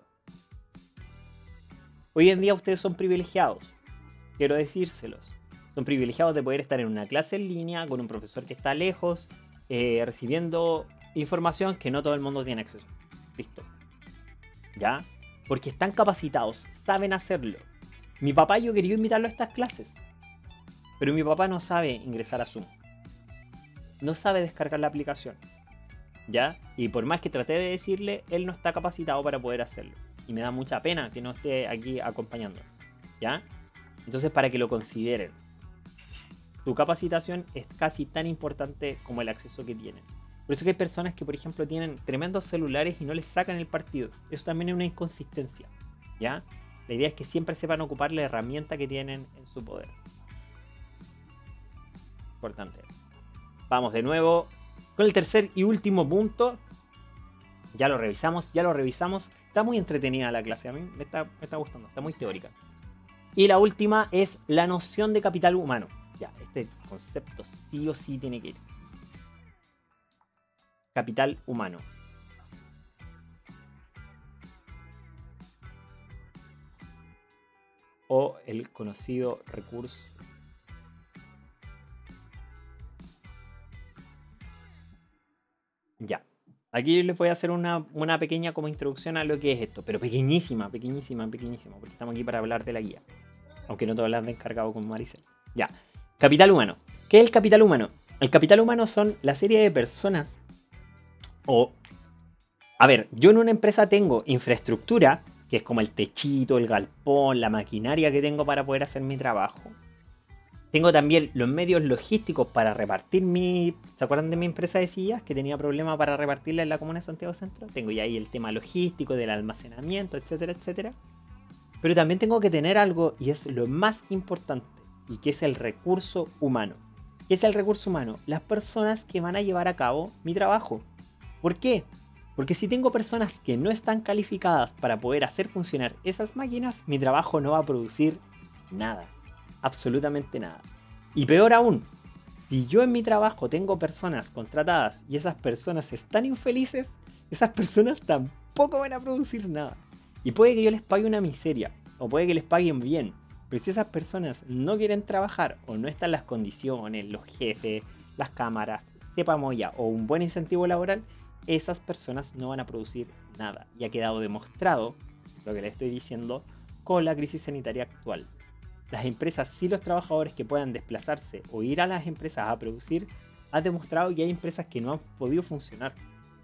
Hoy en día ustedes son privilegiados. Quiero decírselos. Son privilegiados de poder estar en una clase en línea con un profesor que está lejos, eh, recibiendo información que no todo el mundo tiene acceso. Listo. ¿Ya? Porque están capacitados, saben hacerlo. Mi papá, yo quería invitarlo a estas clases, pero mi papá no sabe ingresar a Zoom. No sabe descargar la aplicación. ¿Ya? Y por más que traté de decirle, él no está capacitado para poder hacerlo. Y me da mucha pena que no esté aquí acompañándonos. ¿Ya? Entonces, para que lo consideren. Su capacitación es casi tan importante como el acceso que tienen. Por eso que hay personas que, por ejemplo, tienen tremendos celulares y no les sacan el partido. Eso también es una inconsistencia, ¿ya? La idea es que siempre sepan ocupar la herramienta que tienen en su poder. Importante. Vamos de nuevo con el tercer y último punto. Ya lo revisamos, ya lo revisamos. Está muy entretenida la clase, a mí me está, me está gustando, está muy teórica. Y la última es la noción de capital humano. Ya, este concepto sí o sí tiene que ir. Capital humano. O el conocido recurso. Ya. Aquí les voy a hacer una, una pequeña como introducción a lo que es esto. Pero pequeñísima, pequeñísima, pequeñísima. Porque estamos aquí para hablar de la guía. Aunque no te hablar de encargado con Maricel. Ya. Capital humano. ¿Qué es el capital humano? El capital humano son la serie de personas. O, a ver, yo en una empresa tengo infraestructura, que es como el techito, el galpón, la maquinaria que tengo para poder hacer mi trabajo. Tengo también los medios logísticos para repartir mi... ¿Se acuerdan de mi empresa de sillas? Que tenía problemas para repartirla en la comuna de Santiago Centro. Tengo ya ahí el tema logístico, del almacenamiento, etcétera, etcétera. Pero también tengo que tener algo, y es lo más importante, y que es el recurso humano. ¿Qué es el recurso humano? Las personas que van a llevar a cabo mi trabajo. ¿Por qué? Porque si tengo personas que no están calificadas para poder hacer funcionar esas máquinas, mi trabajo no va a producir nada. Absolutamente nada. Y peor aún, si yo en mi trabajo tengo personas contratadas y esas personas están infelices, esas personas tampoco van a producir nada. Y puede que yo les pague una miseria, o puede que les paguen bien, pero si esas personas no quieren trabajar o no están las condiciones, los jefes, las cámaras, sepamos ya, o un buen incentivo laboral, esas personas no van a producir nada. Y ha quedado demostrado, lo que les estoy diciendo, con la crisis sanitaria actual. Las empresas, si los trabajadores que puedan desplazarse o ir a las empresas a producir, han demostrado que hay empresas que no han podido funcionar, ¿ya?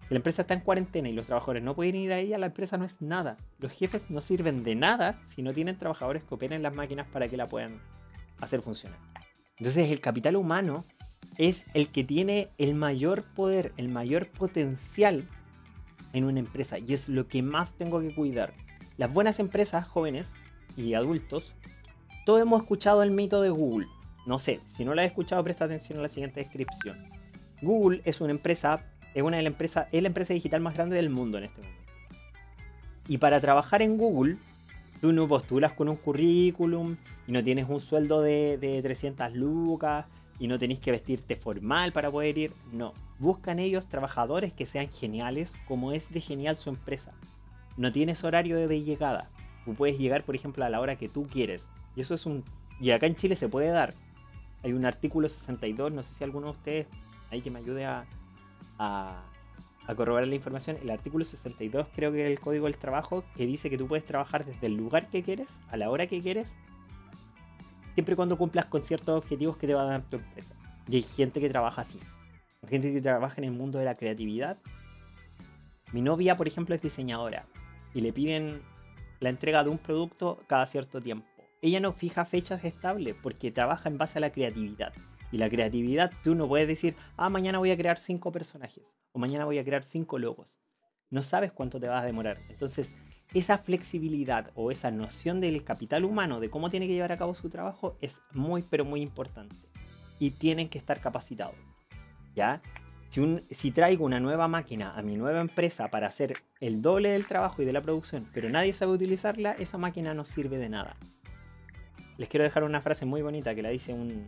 Si la empresa está en cuarentena y los trabajadores no pueden ir a ella, la empresa no es nada. Los jefes no sirven de nada si no tienen trabajadores que operen las máquinas para que la puedan hacer funcionar. Entonces el capital humano es el que tiene el mayor poder, el mayor potencial en una empresa, y es lo que más tengo que cuidar. Las buenas empresas, jóvenes y adultos, todos hemos escuchado el mito de Google. No sé, si no lo has escuchado, presta atención a la siguiente descripción. Google es una empresa, es una de las empresas, es la empresa digital más grande del mundo en este momento. Y para trabajar en Google, tú no postulas con un currículum y no tienes un sueldo de, de trescientas lucas y no tenés que vestirte formal para poder ir. No, buscan ellos trabajadores que sean geniales, como es de genial su empresa. No tienes horario de llegada. Tú puedes llegar, por ejemplo, a la hora que tú quieres. Y eso es un... Y acá en Chile se puede dar. Hay un artículo sesenta y dos, no sé si alguno de ustedes hay que me ayude a, a, a corroborar la información. El artículo sesenta y dos creo que es el Código del Trabajo, que dice que tú puedes trabajar desde el lugar que quieres, a la hora que quieres, siempre y cuando cumplas con ciertos objetivos que te va a dar tu empresa. Y hay gente que trabaja así. Hay gente que trabaja en el mundo de la creatividad. Mi novia, por ejemplo, es diseñadora y le piden la entrega de un producto cada cierto tiempo. Ella no fija fechas estables porque trabaja en base a la creatividad. Y la creatividad, tú no puedes decir, ah, mañana voy a crear cinco personajes o mañana voy a crear cinco logos. No sabes cuánto te vas a demorar. Entonces, esa flexibilidad o esa noción del capital humano, de cómo tiene que llevar a cabo su trabajo, es muy, pero muy importante. Y tienen que estar capacitados. ¿Ya? Si, un, si traigo una nueva máquina a mi nueva empresa para hacer el doble del trabajo y de la producción, pero nadie sabe utilizarla, esa máquina no sirve de nada. Les quiero dejar una frase muy bonita que la dice un,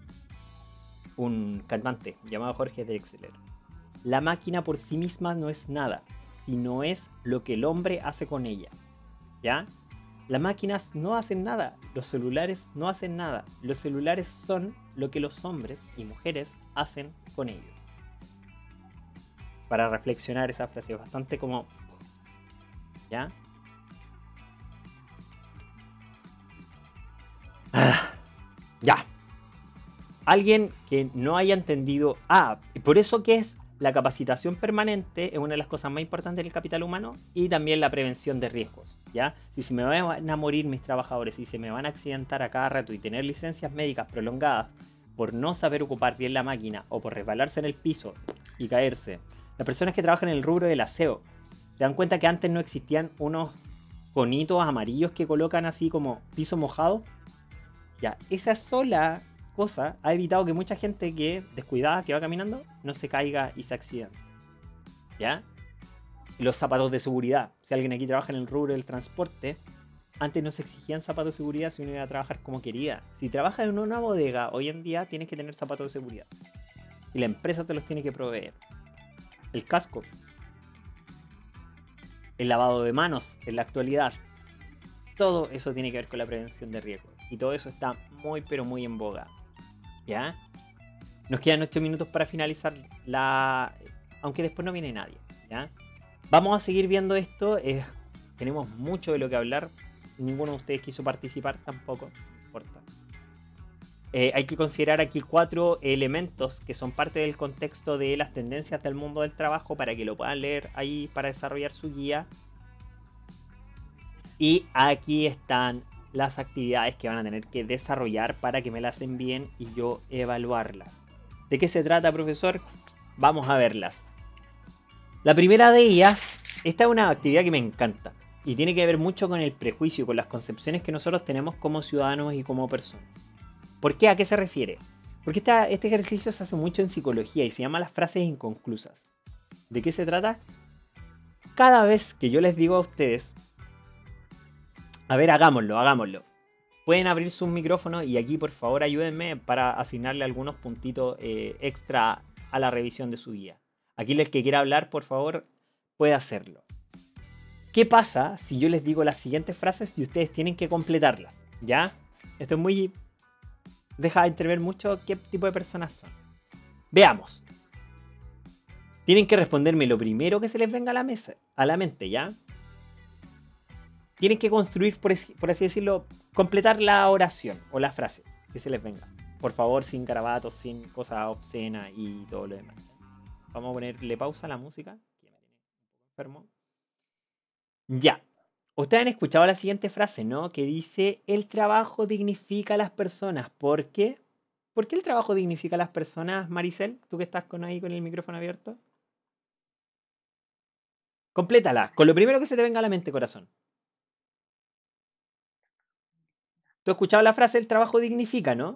un cantante llamado Jorge Drexler. La máquina por sí misma no es nada, sino es lo que el hombre hace con ella. ¿Ya? Las máquinas no hacen nada, los celulares no hacen nada. Los celulares son lo que los hombres y mujeres hacen con ellos. Para reflexionar esa frase, bastante como... ¿Ya? Ah, ya. Alguien que no haya entendido... Ah, y por eso que es la capacitación permanente es una de las cosas más importantes del capital humano, y también la prevención de riesgos. ¿Ya? Si se me van a morir mis trabajadores, si se me van a accidentar a cada rato y tener licencias médicas prolongadas por no saber ocupar bien la máquina o por resbalarse en el piso y caerse. Las personas que trabajan en el rubro del aseo se dan cuenta que antes no existían unos conitos amarillos que colocan así como piso mojado. Ya, esa sola cosa ha evitado que mucha gente que descuidada, que va caminando, no se caiga y se accidente. ¿Ya? Los zapatos de seguridad. Si alguien aquí trabaja en el rubro del transporte, antes no se exigían zapatos de seguridad si uno iba a trabajar como quería. Si trabajas en una bodega, hoy en día tienes que tener zapatos de seguridad. Y la empresa te los tiene que proveer. El casco. El lavado de manos en la actualidad. Todo eso tiene que ver con la prevención de riesgos. Y todo eso está muy pero muy en boga. ¿Ya? Nos quedan ocho minutos para finalizar la... Aunque después no viene nadie. ¿Ya? Vamos a seguir viendo esto. Eh, tenemos mucho de lo que hablar. Ninguno de ustedes quiso participar tampoco. No importa. Eh, hay que considerar aquí cuatro elementos que son parte del contexto de las tendencias del mundo del trabajo para que lo puedan leer ahí para desarrollar su guía. Y aquí están las actividades que van a tener que desarrollar para que me las envíen y yo evaluarlas. ¿De qué se trata, profesor? Vamos a verlas. La primera de ellas, esta es una actividad que me encanta y tiene que ver mucho con el prejuicio, con las concepciones que nosotros tenemos como ciudadanos y como personas. ¿Por qué? ¿A qué se refiere? Porque esta, este ejercicio se hace mucho en psicología y se llama las frases inconclusas. ¿De qué se trata? Cada vez que yo les digo a ustedes, a ver, hagámoslo, hagámoslo. Pueden abrir sus micrófonos y aquí por favor ayúdenme para asignarle algunos puntitos eh, extra a la revisión de su guía. Aquí el que quiera hablar, por favor, puede hacerlo. ¿Qué pasa si yo les digo las siguientes frases y ustedes tienen que completarlas? ¿Ya? Esto es muy... deja entrever mucho qué tipo de personas son. Veamos. Tienen que responderme lo primero que se les venga a la mesa, a la mente, ¿ya? Tienen que construir, por, por así decirlo, completar la oración o la frase que se les venga. Por favor, sin garabatos, sin cosas obscenas y todo lo demás. Vamos a ponerle pausa a la música. enfermo. Ya. Ustedes han escuchado la siguiente frase, ¿no? Que dice, el trabajo dignifica a las personas. ¿Por qué? ¿Por qué el trabajo dignifica a las personas, Maricel? Tú que estás con ahí con el micrófono abierto. Complétala, con lo primero que se te venga a la mente, corazón. ¿Tú has escuchado la frase, el trabajo dignifica, no?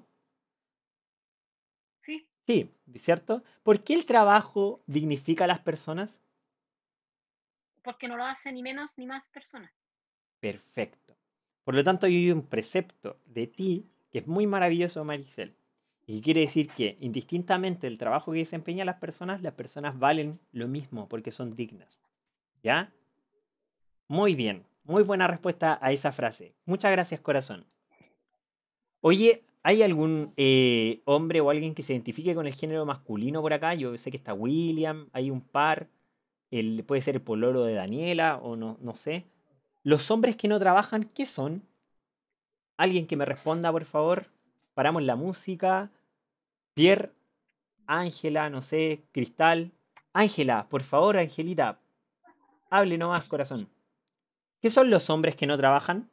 Sí, Sí, ¿cierto? ¿Por qué el trabajo dignifica a las personas? porque no lo hace ni menos ni más personas. Perfecto. Por lo tanto, hay un precepto de ti que es muy maravilloso, Maricel. Y quiere decir que, indistintamente del trabajo que desempeñan las personas, las personas valen lo mismo porque son dignas. ¿Ya? Muy bien. Muy buena respuesta a esa frase. Muchas gracias, corazón. Oye, ¿hay algún eh, hombre o alguien que se identifique con el género masculino por acá? Yo sé que está William, hay un par. El, puede ser el pololo de Daniela o no, no sé. Los hombres que no trabajan, ¿qué son? Alguien que me responda, por favor. Paramos la música. Pierre, Ángela, no sé, Cristal. Ángela, por favor, Angelita. Hable nomás, corazón. ¿Qué son los hombres que no trabajan?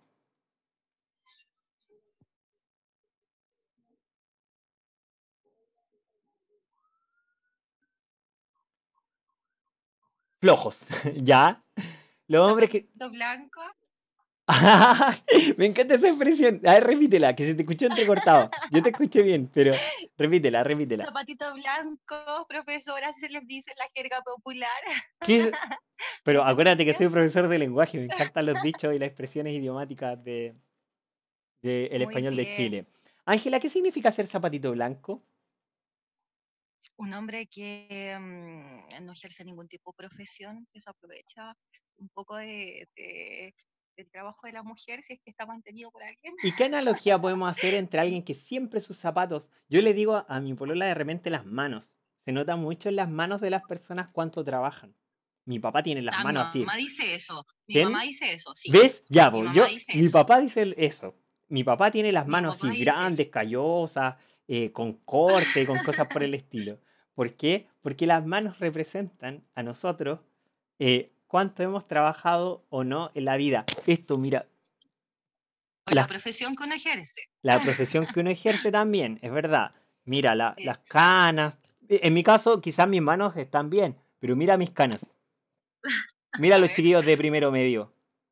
Flojos, ¿ya? Los hombres que... Zapatito blanco, Me encanta esa expresión. A ver, repítela, que se te escuchó entrecortado. Yo te escuché bien, pero repítela, repítela. zapatito blanco, profesora, así se les dice en la jerga popular. ¿Qué es? Pero ¿No te acuérdate que escuché? soy profesor de lenguaje, me encantan los dichos y las expresiones idiomáticas de, de el Muy español de bien. Chile. Ángela, ¿qué significa ser zapatito blanco? Un hombre que mm, no ejerce ningún tipo de profesión, que se aprovecha un poco de, de- del trabajo de la mujer si es que está mantenido por alguien. ¿Y qué analogía podemos hacer entre alguien que siempre sus zapatos? Yo le digo a, a mi polola de repente las manos. Se nota mucho en las manos de las personas cuánto trabajan. Mi papá tiene las Ah, mi manos así. mamá dice eso. Mi ¿Quién? mamá dice eso, sí. ¿Ves? Ya, Mi pues, mamá yo, dice mi eso. papá dice el- eso. Mi papá tiene las Mi manos papá así dice eso. grandes, callosas, eh, con corte, con cosas por el estilo. ¿Por qué? Porque las manos representan a nosotros eh, cuánto hemos trabajado o no en la vida. Esto, mira, O la las- profesión que uno ejerce. la profesión que uno ejerce también, es verdad. Mira, la- las Exacto. canas. E- En mi caso, quizás mis manos están bien, pero mira mis canas. Mira A los ver, chiquillos de primero medio.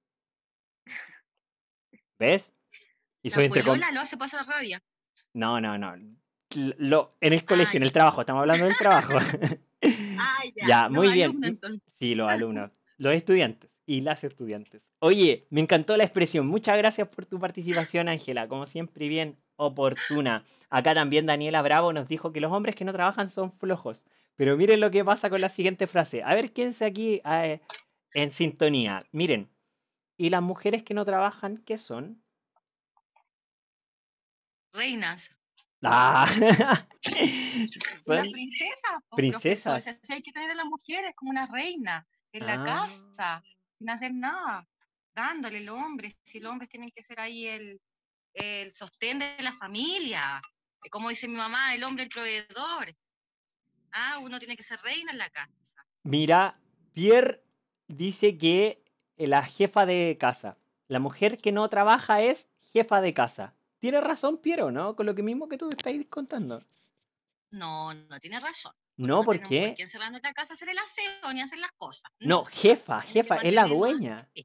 ¿Ves? Y la soy entre com- polola lo hace pasar rabia. No, no, no. L- Lo, en el Ah, colegio, en el ya. trabajo, estamos hablando del trabajo. Ah, ya. Ya, Los muy bien. alumnos M- entonces. Sí, los alumnos, los estudiantes y las estudiantes. Oye, me encantó la expresión. Muchas gracias por tu participación, Ángela. Como siempre, bien oportuna. Acá también Daniela Bravo nos dijo que los hombres que no trabajan son flojos. Pero miren lo que pasa con la siguiente frase. A ver, quién se aquí eh, en sintonía. Miren, ¿y las mujeres que no trabajan qué son? Reinas. Ah, Las son princesas, pues profesor, si princesas. así hay que tener a las mujeres como una reina en la Ah, casa, sin hacer nada, dándole el hombre, si los hombres tienen que ser ahí el, el sostén de la familia, eh, como dice mi mamá, el hombre el proveedor. Ah, uno tiene que ser reina en la casa. mira, Pierre dice que la jefa de casa, la mujer que no trabaja es jefa de casa. Tiene razón, Piero, ¿no? Con lo que mismo que tú estás contando. No, no tiene razón, porque No, no ¿por tenemos por qué? qué encerrarnos en la casa a hacer el aseo ni hacer las cosas. No, No, jefa, tiene que jefa, es la mantenernos dueña. así.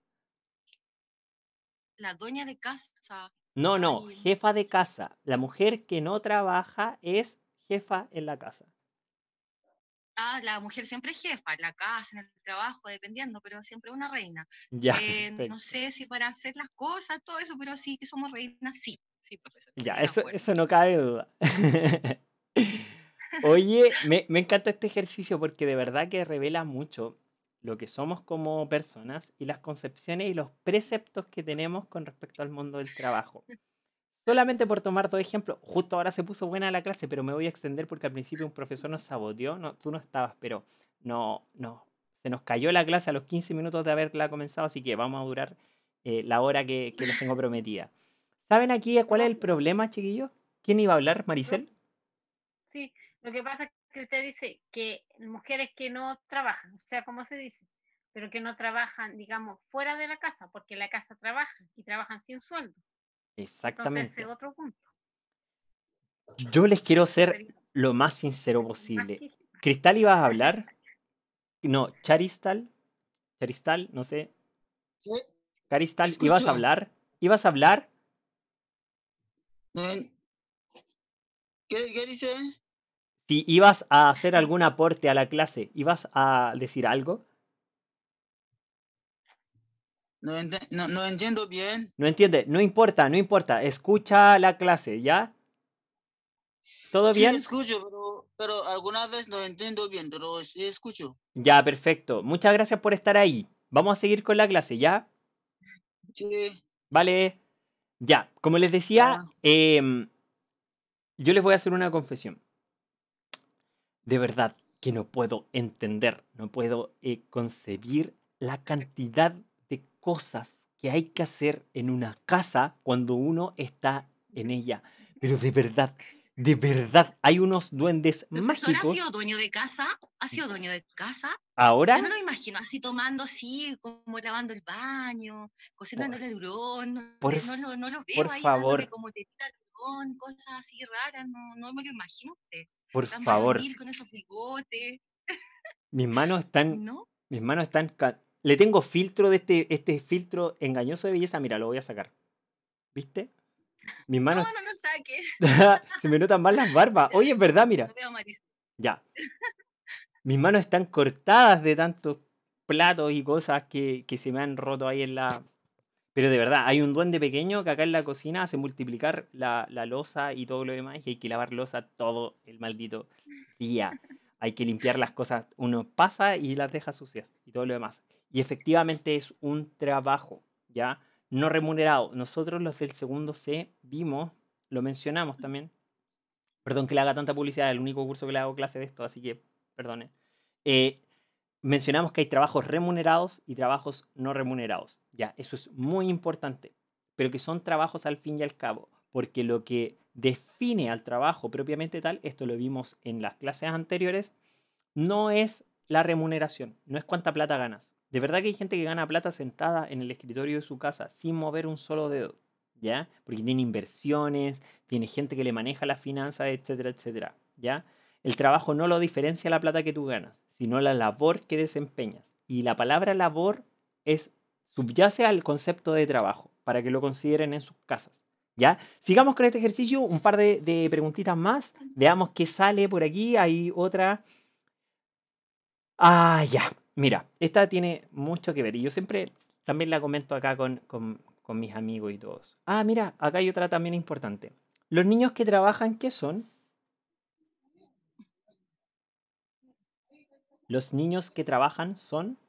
La dueña de casa. No, no, Ay, jefa de casa. La mujer que no trabaja es jefa en la casa. ah, la mujer siempre es jefa, en la casa, en el trabajo, dependiendo, pero siempre una reina. Ya, Eh, no perfecto. sé si para hacer las cosas, todo eso, pero sí que somos reinas, sí, sí, profesor, Ya, estoy de eso, acuerdo. eso no cabe duda. Oye, me, me encanta este ejercicio porque de verdad que revela mucho lo que somos como personas y las concepciones y los preceptos que tenemos con respecto al mundo del trabajo. Solamente por tomar dos ejemplos, justo ahora se puso buena la clase, pero me voy a extender porque al principio un profesor nos saboteó, no, tú no estabas, pero no, no, se nos cayó la clase a los quince minutos de haberla comenzado, así que vamos a durar eh, la hora que, que les tengo prometida. ¿Saben aquí cuál es el Profe, problema, chiquillos? ¿Quién iba a hablar, profe, Maricel? sí, lo que pasa es que usted dice que mujeres que no trabajan, o sea, ¿cómo se dice? pero que no trabajan, digamos, fuera de la casa, porque en la casa trabajan y trabajan sin sueldo. Entonces, Exactamente. ese es otro punto. Yo les quiero ser Sería lo más sincero más posible. que- ¿Cristal ibas a hablar? No, Charistal. Charistal, no sé. Sí, Caristal, ¿ibas a escucho. hablar? ¿Ibas a hablar? No en- ¿Qué, qué dice? Si ibas a hacer algún aporte a la clase, ¿ibas a decir algo? No, ente- no, no entiendo bien. No entiende, no importa, no importa. Escucha la clase, ¿ya? ¿Todo Sí, bien? escucho, pero, pero alguna vez no entiendo bien, pero sí escucho. Ya, perfecto. Muchas gracias por estar ahí. Vamos a seguir con la clase, ¿ya? Sí, Vale. Ya, como les decía, ah, em, yo les voy a hacer una confesión. De verdad que no puedo entender, no puedo eh, concebir la cantidad de cosas que hay que hacer en una casa cuando uno está en ella. Pero de verdad, de verdad, hay unos duendes ¿Profesor ha sido mágicos. dueño de casa? ¿Ha sido dueño de casa? Ahora, Yo me lo imagino así tomando así, como lavando el baño, cocinándole el hurón. No, por, no, lo- no lo por veo ahí dándole favor, como tetita al hurón, cosas así raras. No, no me lo imagino usted. por Tan favor. varonil con esos bigotes. Mis manos están, ¿No? mis manos están. ca- Le tengo filtro de este, este filtro engañoso de belleza. Mira, lo voy a sacar. ¿Viste? Mis No, manos. no lo saque. Se me notan más las barbas. Oye, es verdad, mira. No veo Marisa. Ya. Mis manos están cortadas de tantos platos y cosas que, que se me han roto ahí en la. Pero de verdad, hay un duende pequeño que acá en la cocina hace multiplicar la, la loza y todo lo demás. Y hay que lavar loza todo el maldito día. Hay que limpiar las cosas. Uno pasa y las deja sucias y todo lo demás. Y efectivamente es un trabajo, ¿ya? No remunerado. Nosotros los del segundo C vimos, lo mencionamos también. Perdón que le haga tanta publicidad, es el único curso que le hago clase de esto, así que perdone. Eh, mencionamos que hay trabajos remunerados y trabajos no remunerados. Ya, eso es muy importante, pero que son trabajos al fin y al cabo, porque lo que define al trabajo propiamente tal, esto lo vimos en las clases anteriores, no es la remuneración, no es cuánta plata ganas. De verdad que hay gente que gana plata sentada en el escritorio de su casa sin mover un solo dedo, ¿ya? Porque tiene inversiones, tiene gente que le maneja las finanzas, etcétera, etcétera, ¿ya? El trabajo no lo diferencia la plata que tú ganas, sino la labor que desempeñas. Y la palabra labor es subyace al concepto de trabajo, para que lo consideren en sus casas, ¿ya? Sigamos con este ejercicio, un par de, de preguntitas más, veamos qué sale por aquí, hay otra... Ah, ya. Mira, esta tiene mucho que ver. Y yo siempre también la comento acá con, con- con mis amigos y todos. Ah, mira, acá hay otra también importante. Los niños que trabajan, ¿qué son? Los niños que trabajan son...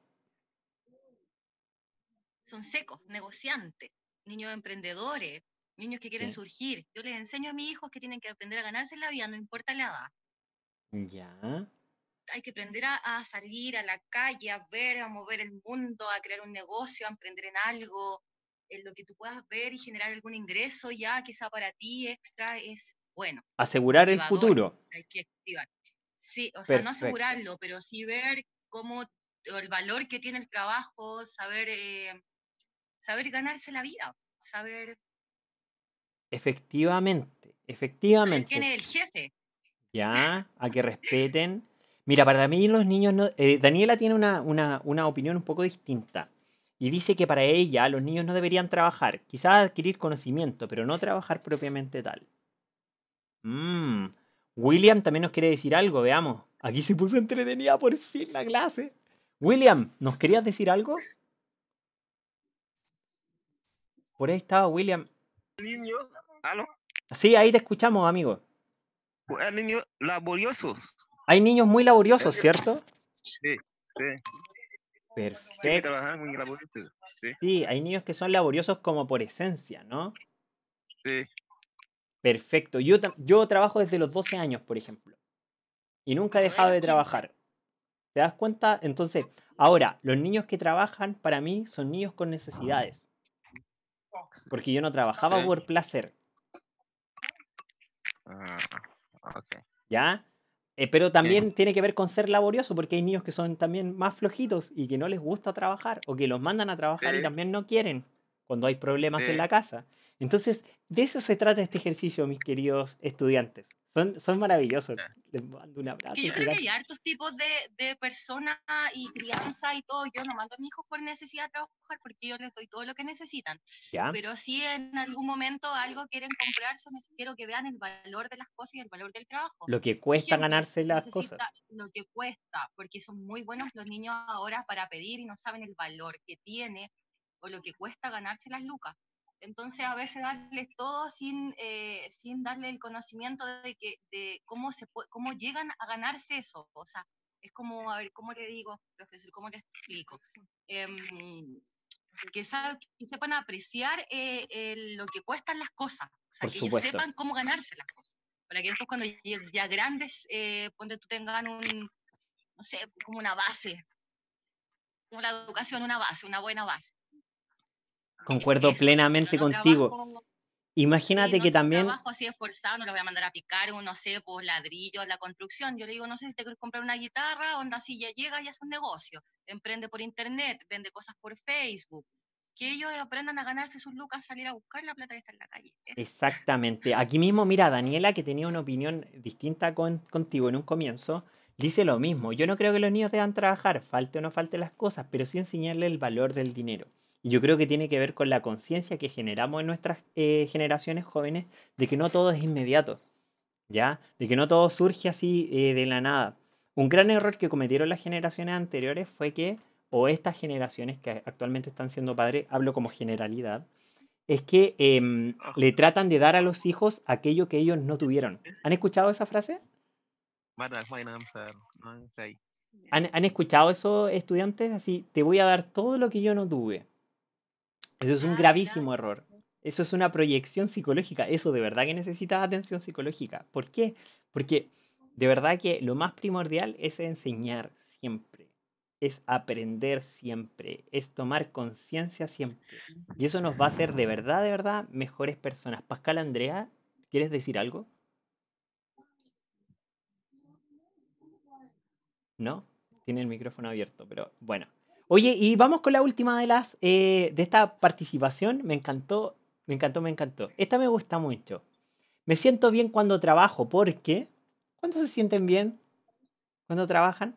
Son secos, negociantes, niños emprendedores, niños que quieren Sí. surgir. Yo les enseño a mis hijos que tienen que aprender a ganarse en la vida, no importa la edad. Ya. Hay que aprender a, a salir a la calle, a ver, a mover el mundo, a crear un negocio, a emprender en algo, en lo que tú puedas ver y generar algún ingreso ya que sea para ti extra es bueno, Asegurar el motivador, futuro. hay que activar. Sí, o sea, no Perfecto. asegurarlo, pero sí ver cómo el valor que tiene el trabajo, saber, eh, saber ganarse la vida, saber, Efectivamente. saber Efectivamente. quién es el jefe. Ya, a que respeten. Mira, para mí los niños no... eh, Daniela tiene una, una, una opinión un poco distinta. Y dice que para ella los niños no deberían trabajar. Quizás adquirir conocimiento, pero no trabajar propiamente tal. Mm. William también nos quiere decir algo, veamos. Aquí se puso entretenida por fin la clase. William, ¿nos querías decir algo? Por ahí estaba William. Niños, ¿aló? Sí, ahí te escuchamos, amigo. Pues, niños laboriosos. Hay niños muy laboriosos, ¿cierto? Sí, sí. Tienen que Perfecto. trabajar muy laboriosos. Sí, Sí, hay niños que son laboriosos como por esencia, ¿no? sí. Perfecto. Yo, tam- yo trabajo desde los doce años, por ejemplo. Y nunca he Yo de dejado los de quince. trabajar. ¿Te das cuenta? Entonces, ahora, los niños que trabajan, para mí, son niños con necesidades. Porque yo no trabajaba Sí. por placer, Ah, ok. ¿ya? Eh, pero también tiene que ver con ser laborioso, porque hay niños que son también más flojitos y que no les gusta trabajar, o que los mandan a trabajar y Sí, también no quieren cuando hay problemas en sí. la casa. Entonces, de eso se trata este ejercicio, mis queridos estudiantes. Son, son maravillosos. Ya. Les mando un Que abrazo yo creo que hay gigante. hartos tipos de, de personas y crianza y todo. Yo no mando a mis hijos por necesidad de trabajar porque yo les doy todo lo que necesitan. ¿Ya? Pero si en algún momento algo quieren comprarse, quiero que vean el valor de las cosas y el valor del trabajo. Lo que cuesta Ejemplo, ganarse las necesita cosas. lo que cuesta, porque son muy buenos los niños ahora para pedir y no saben el valor que tiene o lo que cuesta ganarse las lucas. Entonces a veces darles todo sin, eh, sin darle el conocimiento de, que, de cómo, se puede, cómo llegan a ganarse eso. O sea, es como, a ver, ¿cómo le digo, profesor? ¿Cómo le explico? Em, que, sabe, que sepan apreciar eh, el- lo que cuestan las cosas. O sea, Por que ellos supuesto. sepan cómo ganarse las cosas. Para que después cuando lleguen ya grandes, eh, ponte tú tengan un, no sé, como una base, como la educación, una base, una buena base. Concuerdo Eso, plenamente pero no contigo. trabajo, Imagínate sí, no que también, trabajo así esforzado, no lo voy a mandar a picar un, no sé, pues ladrillo, la construcción. Yo le digo, no sé si te quieres comprar una guitarra, onda, si ya llega, ya es un negocio. Emprende por internet, vende cosas por Facebook. Que ellos aprendan a ganarse sus lucas, salir a buscar la plata que está en la calle. Eso. exactamente. Aquí mismo, mira, Daniela, que tenía una opinión distinta con, contigo en un comienzo, dice lo mismo. Yo no creo que los niños deban trabajar, falte o no falte las cosas, pero sí enseñarle el valor del dinero. Y yo creo que tiene que ver con la conciencia que generamos en nuestras eh, generaciones jóvenes de que no todo es inmediato, ¿ya? De que no todo surge así eh, de la nada. Un gran error que cometieron las generaciones anteriores fue que, o estas generaciones que actualmente están siendo padres, hablo como generalidad, es que em, le tratan de dar a los hijos aquello que ellos no tuvieron. ¿Han escuchado esa frase? บ้านเราไฟน้ำเสริมน้องใส่ ¿Han, han escuchado eso, estudiantes? Así, te voy a dar todo lo que yo no tuve. Eso es un Ah, gravísimo claro. error. Eso es una proyección psicológica. Eso de verdad que necesita atención psicológica. ¿Por qué? Porque de verdad que lo más primordial es enseñar siempre. Es aprender siempre. Es tomar conciencia siempre. Y eso nos va a hacer de verdad, de verdad, mejores personas. Pascal, Andrea, ¿quieres decir algo? ¿No? Tiene el micrófono abierto, pero bueno. Oye, y vamos con la última de las eh, de esta participación. Me encantó, me encantó, me encantó. Esta me gusta mucho. Me siento bien cuando trabajo, porque ¿cuándo se sienten bien cuando trabajan?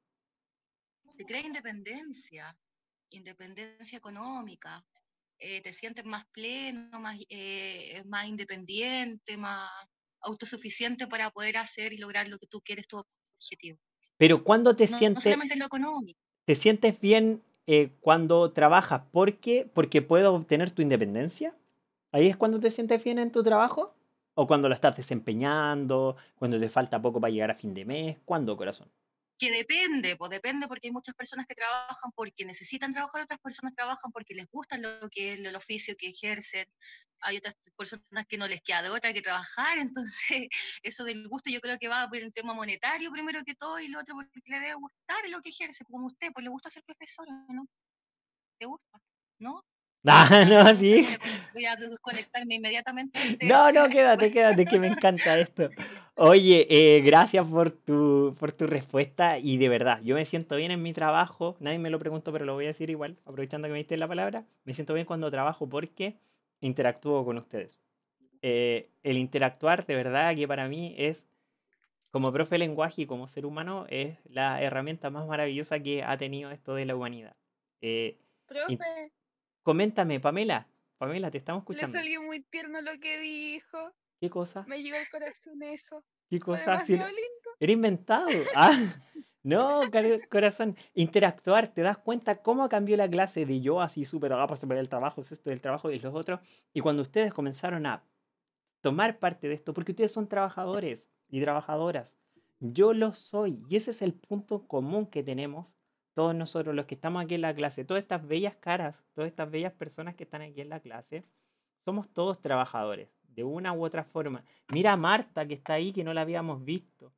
Te crea independencia, independencia económica. Eh, te sientes más pleno, más, eh, más independiente, más autosuficiente para poder hacer y lograr lo que tú quieres, tu objetivo. Pero ¿cuándo te No, no sientes solamente lo económico. te sientes bien eh, cuando trabajas? ¿Por qué? Porque puedo obtener tu independencia. ¿Ahí es cuando te sientes bien en tu trabajo? ¿O cuando lo estás desempeñando? ¿Cuando te falta poco para llegar a fin de mes? ¿Cuándo, corazón? Que depende, pues depende porque hay muchas personas que trabajan porque necesitan trabajar, otras personas trabajan porque les gusta lo que es el oficio que ejercen, hay otras personas que no les queda de otra que trabajar, entonces eso del gusto yo creo que va por el tema monetario primero que todo y lo otro porque le debe gustar lo que ejerce, como usted, pues le gusta ser profesor, ¿no? ¿Te gusta? ¿No? Ah, Ah, no, entonces sí. voy a, con- voy a desconectarme inmediatamente de este- No, no, quédate, quédate, que me encanta esto. Oye, eh, gracias por tu, por tu respuesta y de verdad, yo me siento bien en mi trabajo, nadie me lo preguntó, pero lo voy a decir igual, aprovechando que me diste la palabra, me siento bien cuando trabajo porque interactúo con ustedes. Eh, el interactuar de verdad que para mí es, como profe de lenguaje y como ser humano, es la herramienta más maravillosa que ha tenido esto de la humanidad. Eh, in- Profe, coméntame, Pamela, Pamela, te estamos le escuchando. salió muy tierno lo que dijo. ¿Qué cosa? Me llegó al corazón eso. ¿Qué Fue cosa? Si demasiado era lindo. era inventado. Ah, no, cari- corazón. Interactuar, te das cuenta cómo cambió la clase de yo así súper, ah, pues el trabajo es esto, el trabajo y los otros. Y cuando ustedes comenzaron a tomar parte de esto, porque ustedes son trabajadores y trabajadoras. Yo lo soy. Y ese es el punto común que tenemos todos nosotros, los que estamos aquí en la clase. Todas estas bellas caras, todas estas bellas personas que están aquí en la clase, somos todos trabajadores, de una u otra forma. Mira a Marta que está ahí, que no la habíamos visto.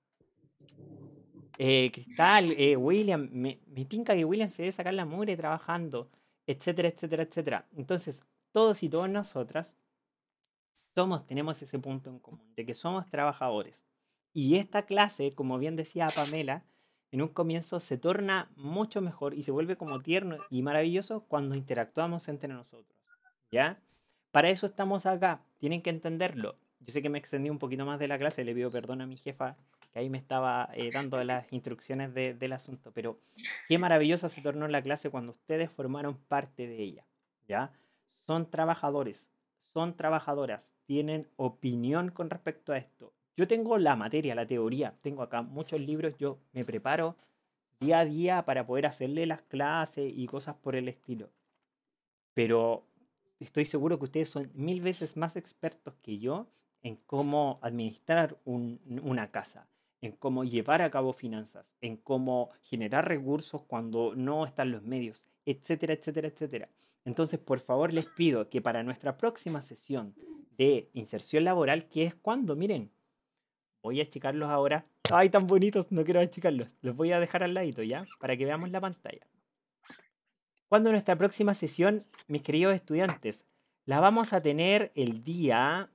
Eh, Cristal, eh, William, me, me tinca que William se debe sacar la mugre trabajando, etcétera, etcétera, etcétera. Entonces, todos y todas nosotras somos, tenemos ese punto en común, de que somos trabajadores. Y esta clase, como bien decía Pamela, en un comienzo se torna mucho mejor y se vuelve como tierno y maravilloso cuando interactuamos entre nosotros, ¿ya? Para eso estamos acá, tienen que entenderlo. Yo sé que me extendí un poquito más de la clase, le pido perdón a mi jefa que ahí me estaba eh, dando las instrucciones de- del asunto, pero qué maravillosa se tornó la clase cuando ustedes formaron parte de ella, ¿ya? Son trabajadores, son trabajadoras, tienen opinión con respecto a esto. Yo tengo la materia, la teoría, tengo acá muchos libros, yo me preparo día a día para poder hacerle las clases y cosas por el estilo. Pero estoy seguro que ustedes son mil veces más expertos que yo en cómo administrar un- una casa, en cómo llevar a cabo finanzas, en cómo generar recursos cuando no están los medios, etcétera, etcétera, etcétera. Entonces, por favor, les pido que para nuestra próxima sesión de inserción laboral, que es cuando, miren, voy a achicarlos ahora. Ay, tan bonitos, no quiero achicarlos. Los voy a dejar al ladito, ¿ya? Para que veamos la pantalla. Cuando nuestra próxima sesión, mis queridos estudiantes, la vamos a tener el día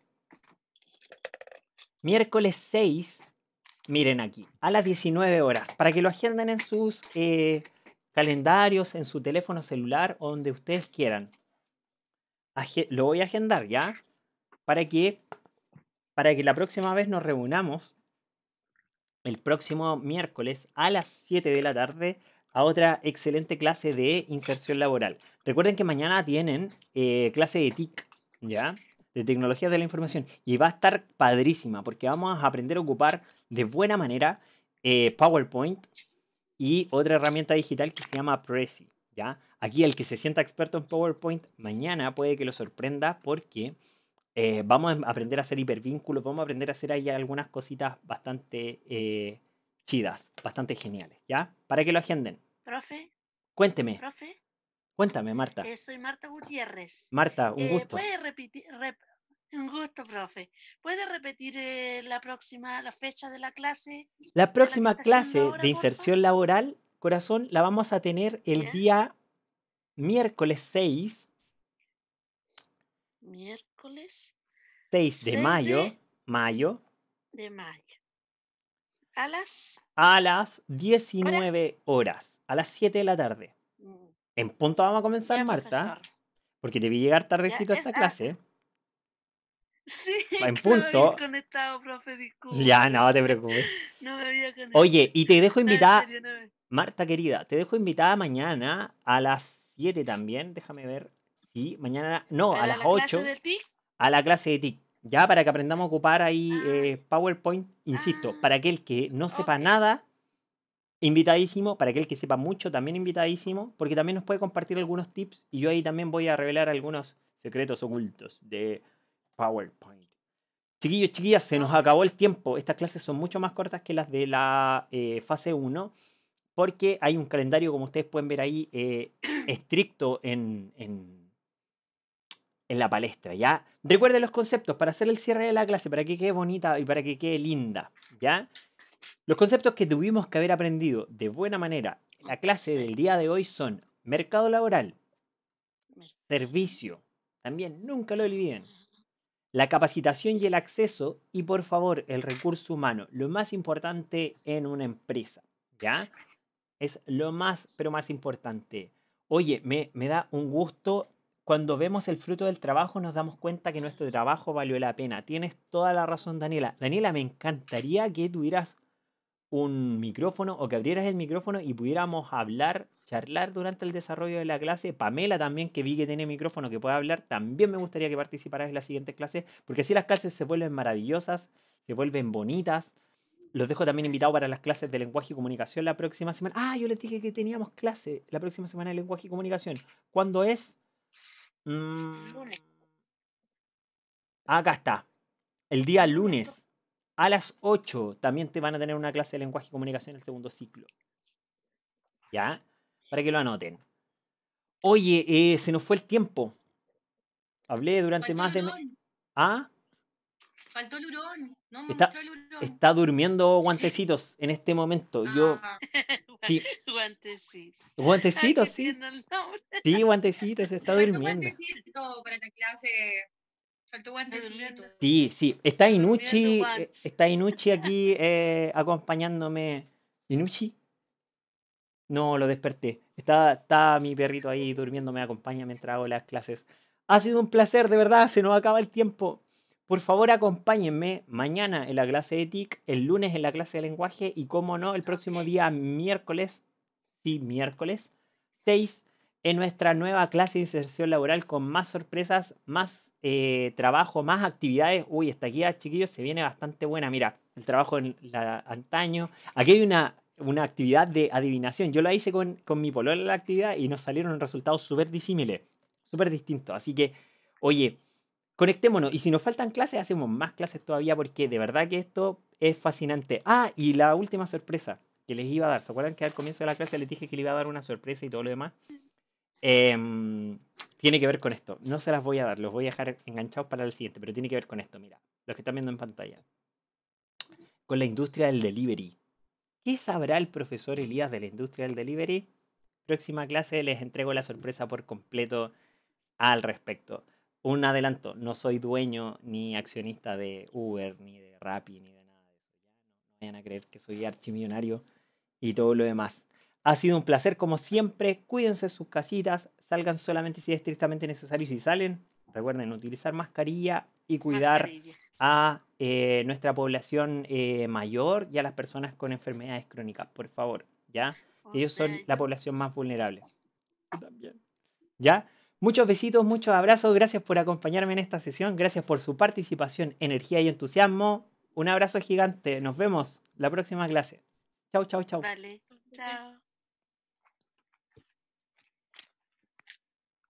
miércoles seis, miren aquí, a las diecinueve horas, para que lo agenden en sus eh, calendarios, en su teléfono celular o donde ustedes quieran. Age- lo voy a agendar, ¿ya? Para que, para que la próxima vez nos reunamos el próximo miércoles a las siete de la tarde a otra excelente clase de inserción laboral. Recuerden que mañana tienen eh, clase de T I C, ¿ya? De tecnologías de la información. Y va a estar padrísima porque vamos a aprender a ocupar de buena manera eh, PowerPoint y otra herramienta digital que se llama Prezi, ¿ya? Aquí el que se sienta experto en PowerPoint mañana puede que lo sorprenda porque eh, vamos a aprender a hacer hipervínculos, vamos a aprender a hacer ahí algunas cositas bastante eh, chidas, bastante geniales, ¿ya? Para que lo agenden. Profe, Cuénteme, profe, cuéntame, Marta. eh, soy Marta Gutiérrez. Marta, un Eh, gusto. ¿Puede repetir? rep- un gusto, profe. ¿Puede repetir eh, la próxima, la fecha de la clase La de la que próxima está haciendo clase de ahora, porfa? inserción laboral, corazón, la vamos a tener el ¿Ya? día miércoles seis, Miércoles seis de seis mayo, de, mayo, de mayo. A las a las ¿hora? diecinueve horas, a las siete de la tarde. Mm, En punto vamos a comenzar, Ya, Marta, profesor. porque te vi llegar Ya tardecito a es. esta Ah, clase. sí, En que no me había punto. conectado, profe, Ya, disculpe. no te preocupes. No me había conectado. Oye, y te dejo No, en invitada, serio, no me. Marta querida, te dejo invitada mañana a las siete también, déjame ver. Sí, mañana, no, a ¿Para las la clase ocho, de T I C? a la clase de T I C. Ya para que aprendamos a ocupar ahí Ah, eh, PowerPoint, insisto, ah, para aquel que no sepa ok. nada, invitadísimo, para aquel que sepa mucho, también invitadísimo, porque también nos puede compartir algunos tips y yo ahí también voy a revelar algunos secretos ocultos de PowerPoint. Chiquillos, chiquillas, se nos Ok. acabó el tiempo. Estas clases son mucho más cortas que las de la eh, fase uno, porque hay un calendario, como ustedes pueden ver ahí, eh, estricto en, en, en la palestra, ¿ya? Recuerden los conceptos para hacer el cierre de la clase, para que quede bonita y para que quede linda, ¿ya? Los conceptos que tuvimos que haber aprendido de buena manera en la clase del día de hoy son mercado laboral, servicio, también nunca lo olviden, la capacitación y el acceso y por favor el recurso humano, lo más importante en una empresa, ¿ya? Es lo más, pero más importante. Oye, me, me da un gusto cuando vemos el fruto del trabajo, nos damos cuenta que nuestro trabajo valió la pena. Tienes toda la razón, Daniela. Daniela, me encantaría que tuvieras un micrófono o que abrieras el micrófono y pudiéramos hablar, charlar durante el desarrollo de la clase. Pamela también, que vi que tiene micrófono, que puede hablar, también me gustaría que participaras en la siguiente clase, porque así las clases se vuelven maravillosas, se vuelven bonitas. Los dejo también invitados para las clases de lenguaje y comunicación la próxima semana. Ah, yo les dije que teníamos clase la próxima semana de lenguaje y comunicación. ¿Cuándo es? Mm, Lunes. acá está. El día Lunes, lunes a las ocho también te van a tener una clase de lenguaje y comunicación el segundo ciclo. ¿Ya? Para que lo anoten. Oye, eh, se nos fue el tiempo. Hablé durante Faltó más de... el me- hurón. ¿Ah? Faltó el hurón. No me Está, mostró el hurón. está durmiendo guantecitos en este momento. Yo... Ah, Sí, Guantecito. guantecitos, Aquí sí. tiene el nombre. Sí, guantecitos, se está faltó durmiendo. guantecito para la clase Faltó guantecito. Sí, sí. Está Durmiendo, Inuchi. eh, Guans. Está Inuchi aquí eh, acompañándome. ¿Inuchi? No, lo desperté. Está, está mi perrito ahí durmiendo, me acompaña mientras hago las clases. Ha sido un placer, de verdad, se nos acaba el tiempo. Por favor, acompáñenme mañana en la clase de T I C, el lunes en la clase de lenguaje y, como no, el próximo día, miércoles, sí, miércoles, seis, en nuestra nueva clase de inserción laboral con más sorpresas, más eh, trabajo, más actividades. Uy, esta guía, chiquillos, se viene bastante buena. Mira, el trabajo en la antaño. Aquí hay una, una actividad de adivinación. Yo la hice con, con mi polola la actividad y nos salieron resultados súper disímiles, súper distintos. Así que, oye, conectémonos. Y si nos faltan clases, hacemos más clases todavía porque de verdad que esto es fascinante. Ah, y la última sorpresa que les iba a dar. ¿Se acuerdan que al comienzo de la clase les dije que les iba a dar una sorpresa y todo lo demás? Em, tiene que ver con esto. No se las voy a dar, los voy a dejar enganchados para el siguiente, pero tiene que ver con esto, mira. Los que están viendo en pantalla. Con la industria del delivery. ¿Qué sabrá el profesor Elías de la industria del delivery? Próxima clase les entrego la sorpresa por completo al respecto. Un adelanto, no soy dueño ni accionista de Uber, ni de Rappi, ni de nada de eso. Ya no, no vayan a creer que soy archimillonario y todo lo demás. Ha sido un placer como siempre. Cuídense en sus casitas. Salgan solamente si es estrictamente necesario. Y si salen, recuerden utilizar mascarilla y cuidar Mascarilla. a eh, nuestra población eh, mayor y a las personas con enfermedades crónicas, por favor. ¿Ya? O Ellos son sea, la yo. población más vulnerable. Yo también. ¿Ya? Muchos besitos, muchos abrazos. Gracias por acompañarme en esta sesión. Gracias por su participación, energía y entusiasmo. Un abrazo gigante. Nos vemos la próxima clase. Chau, chau, chau. Vale. Chao.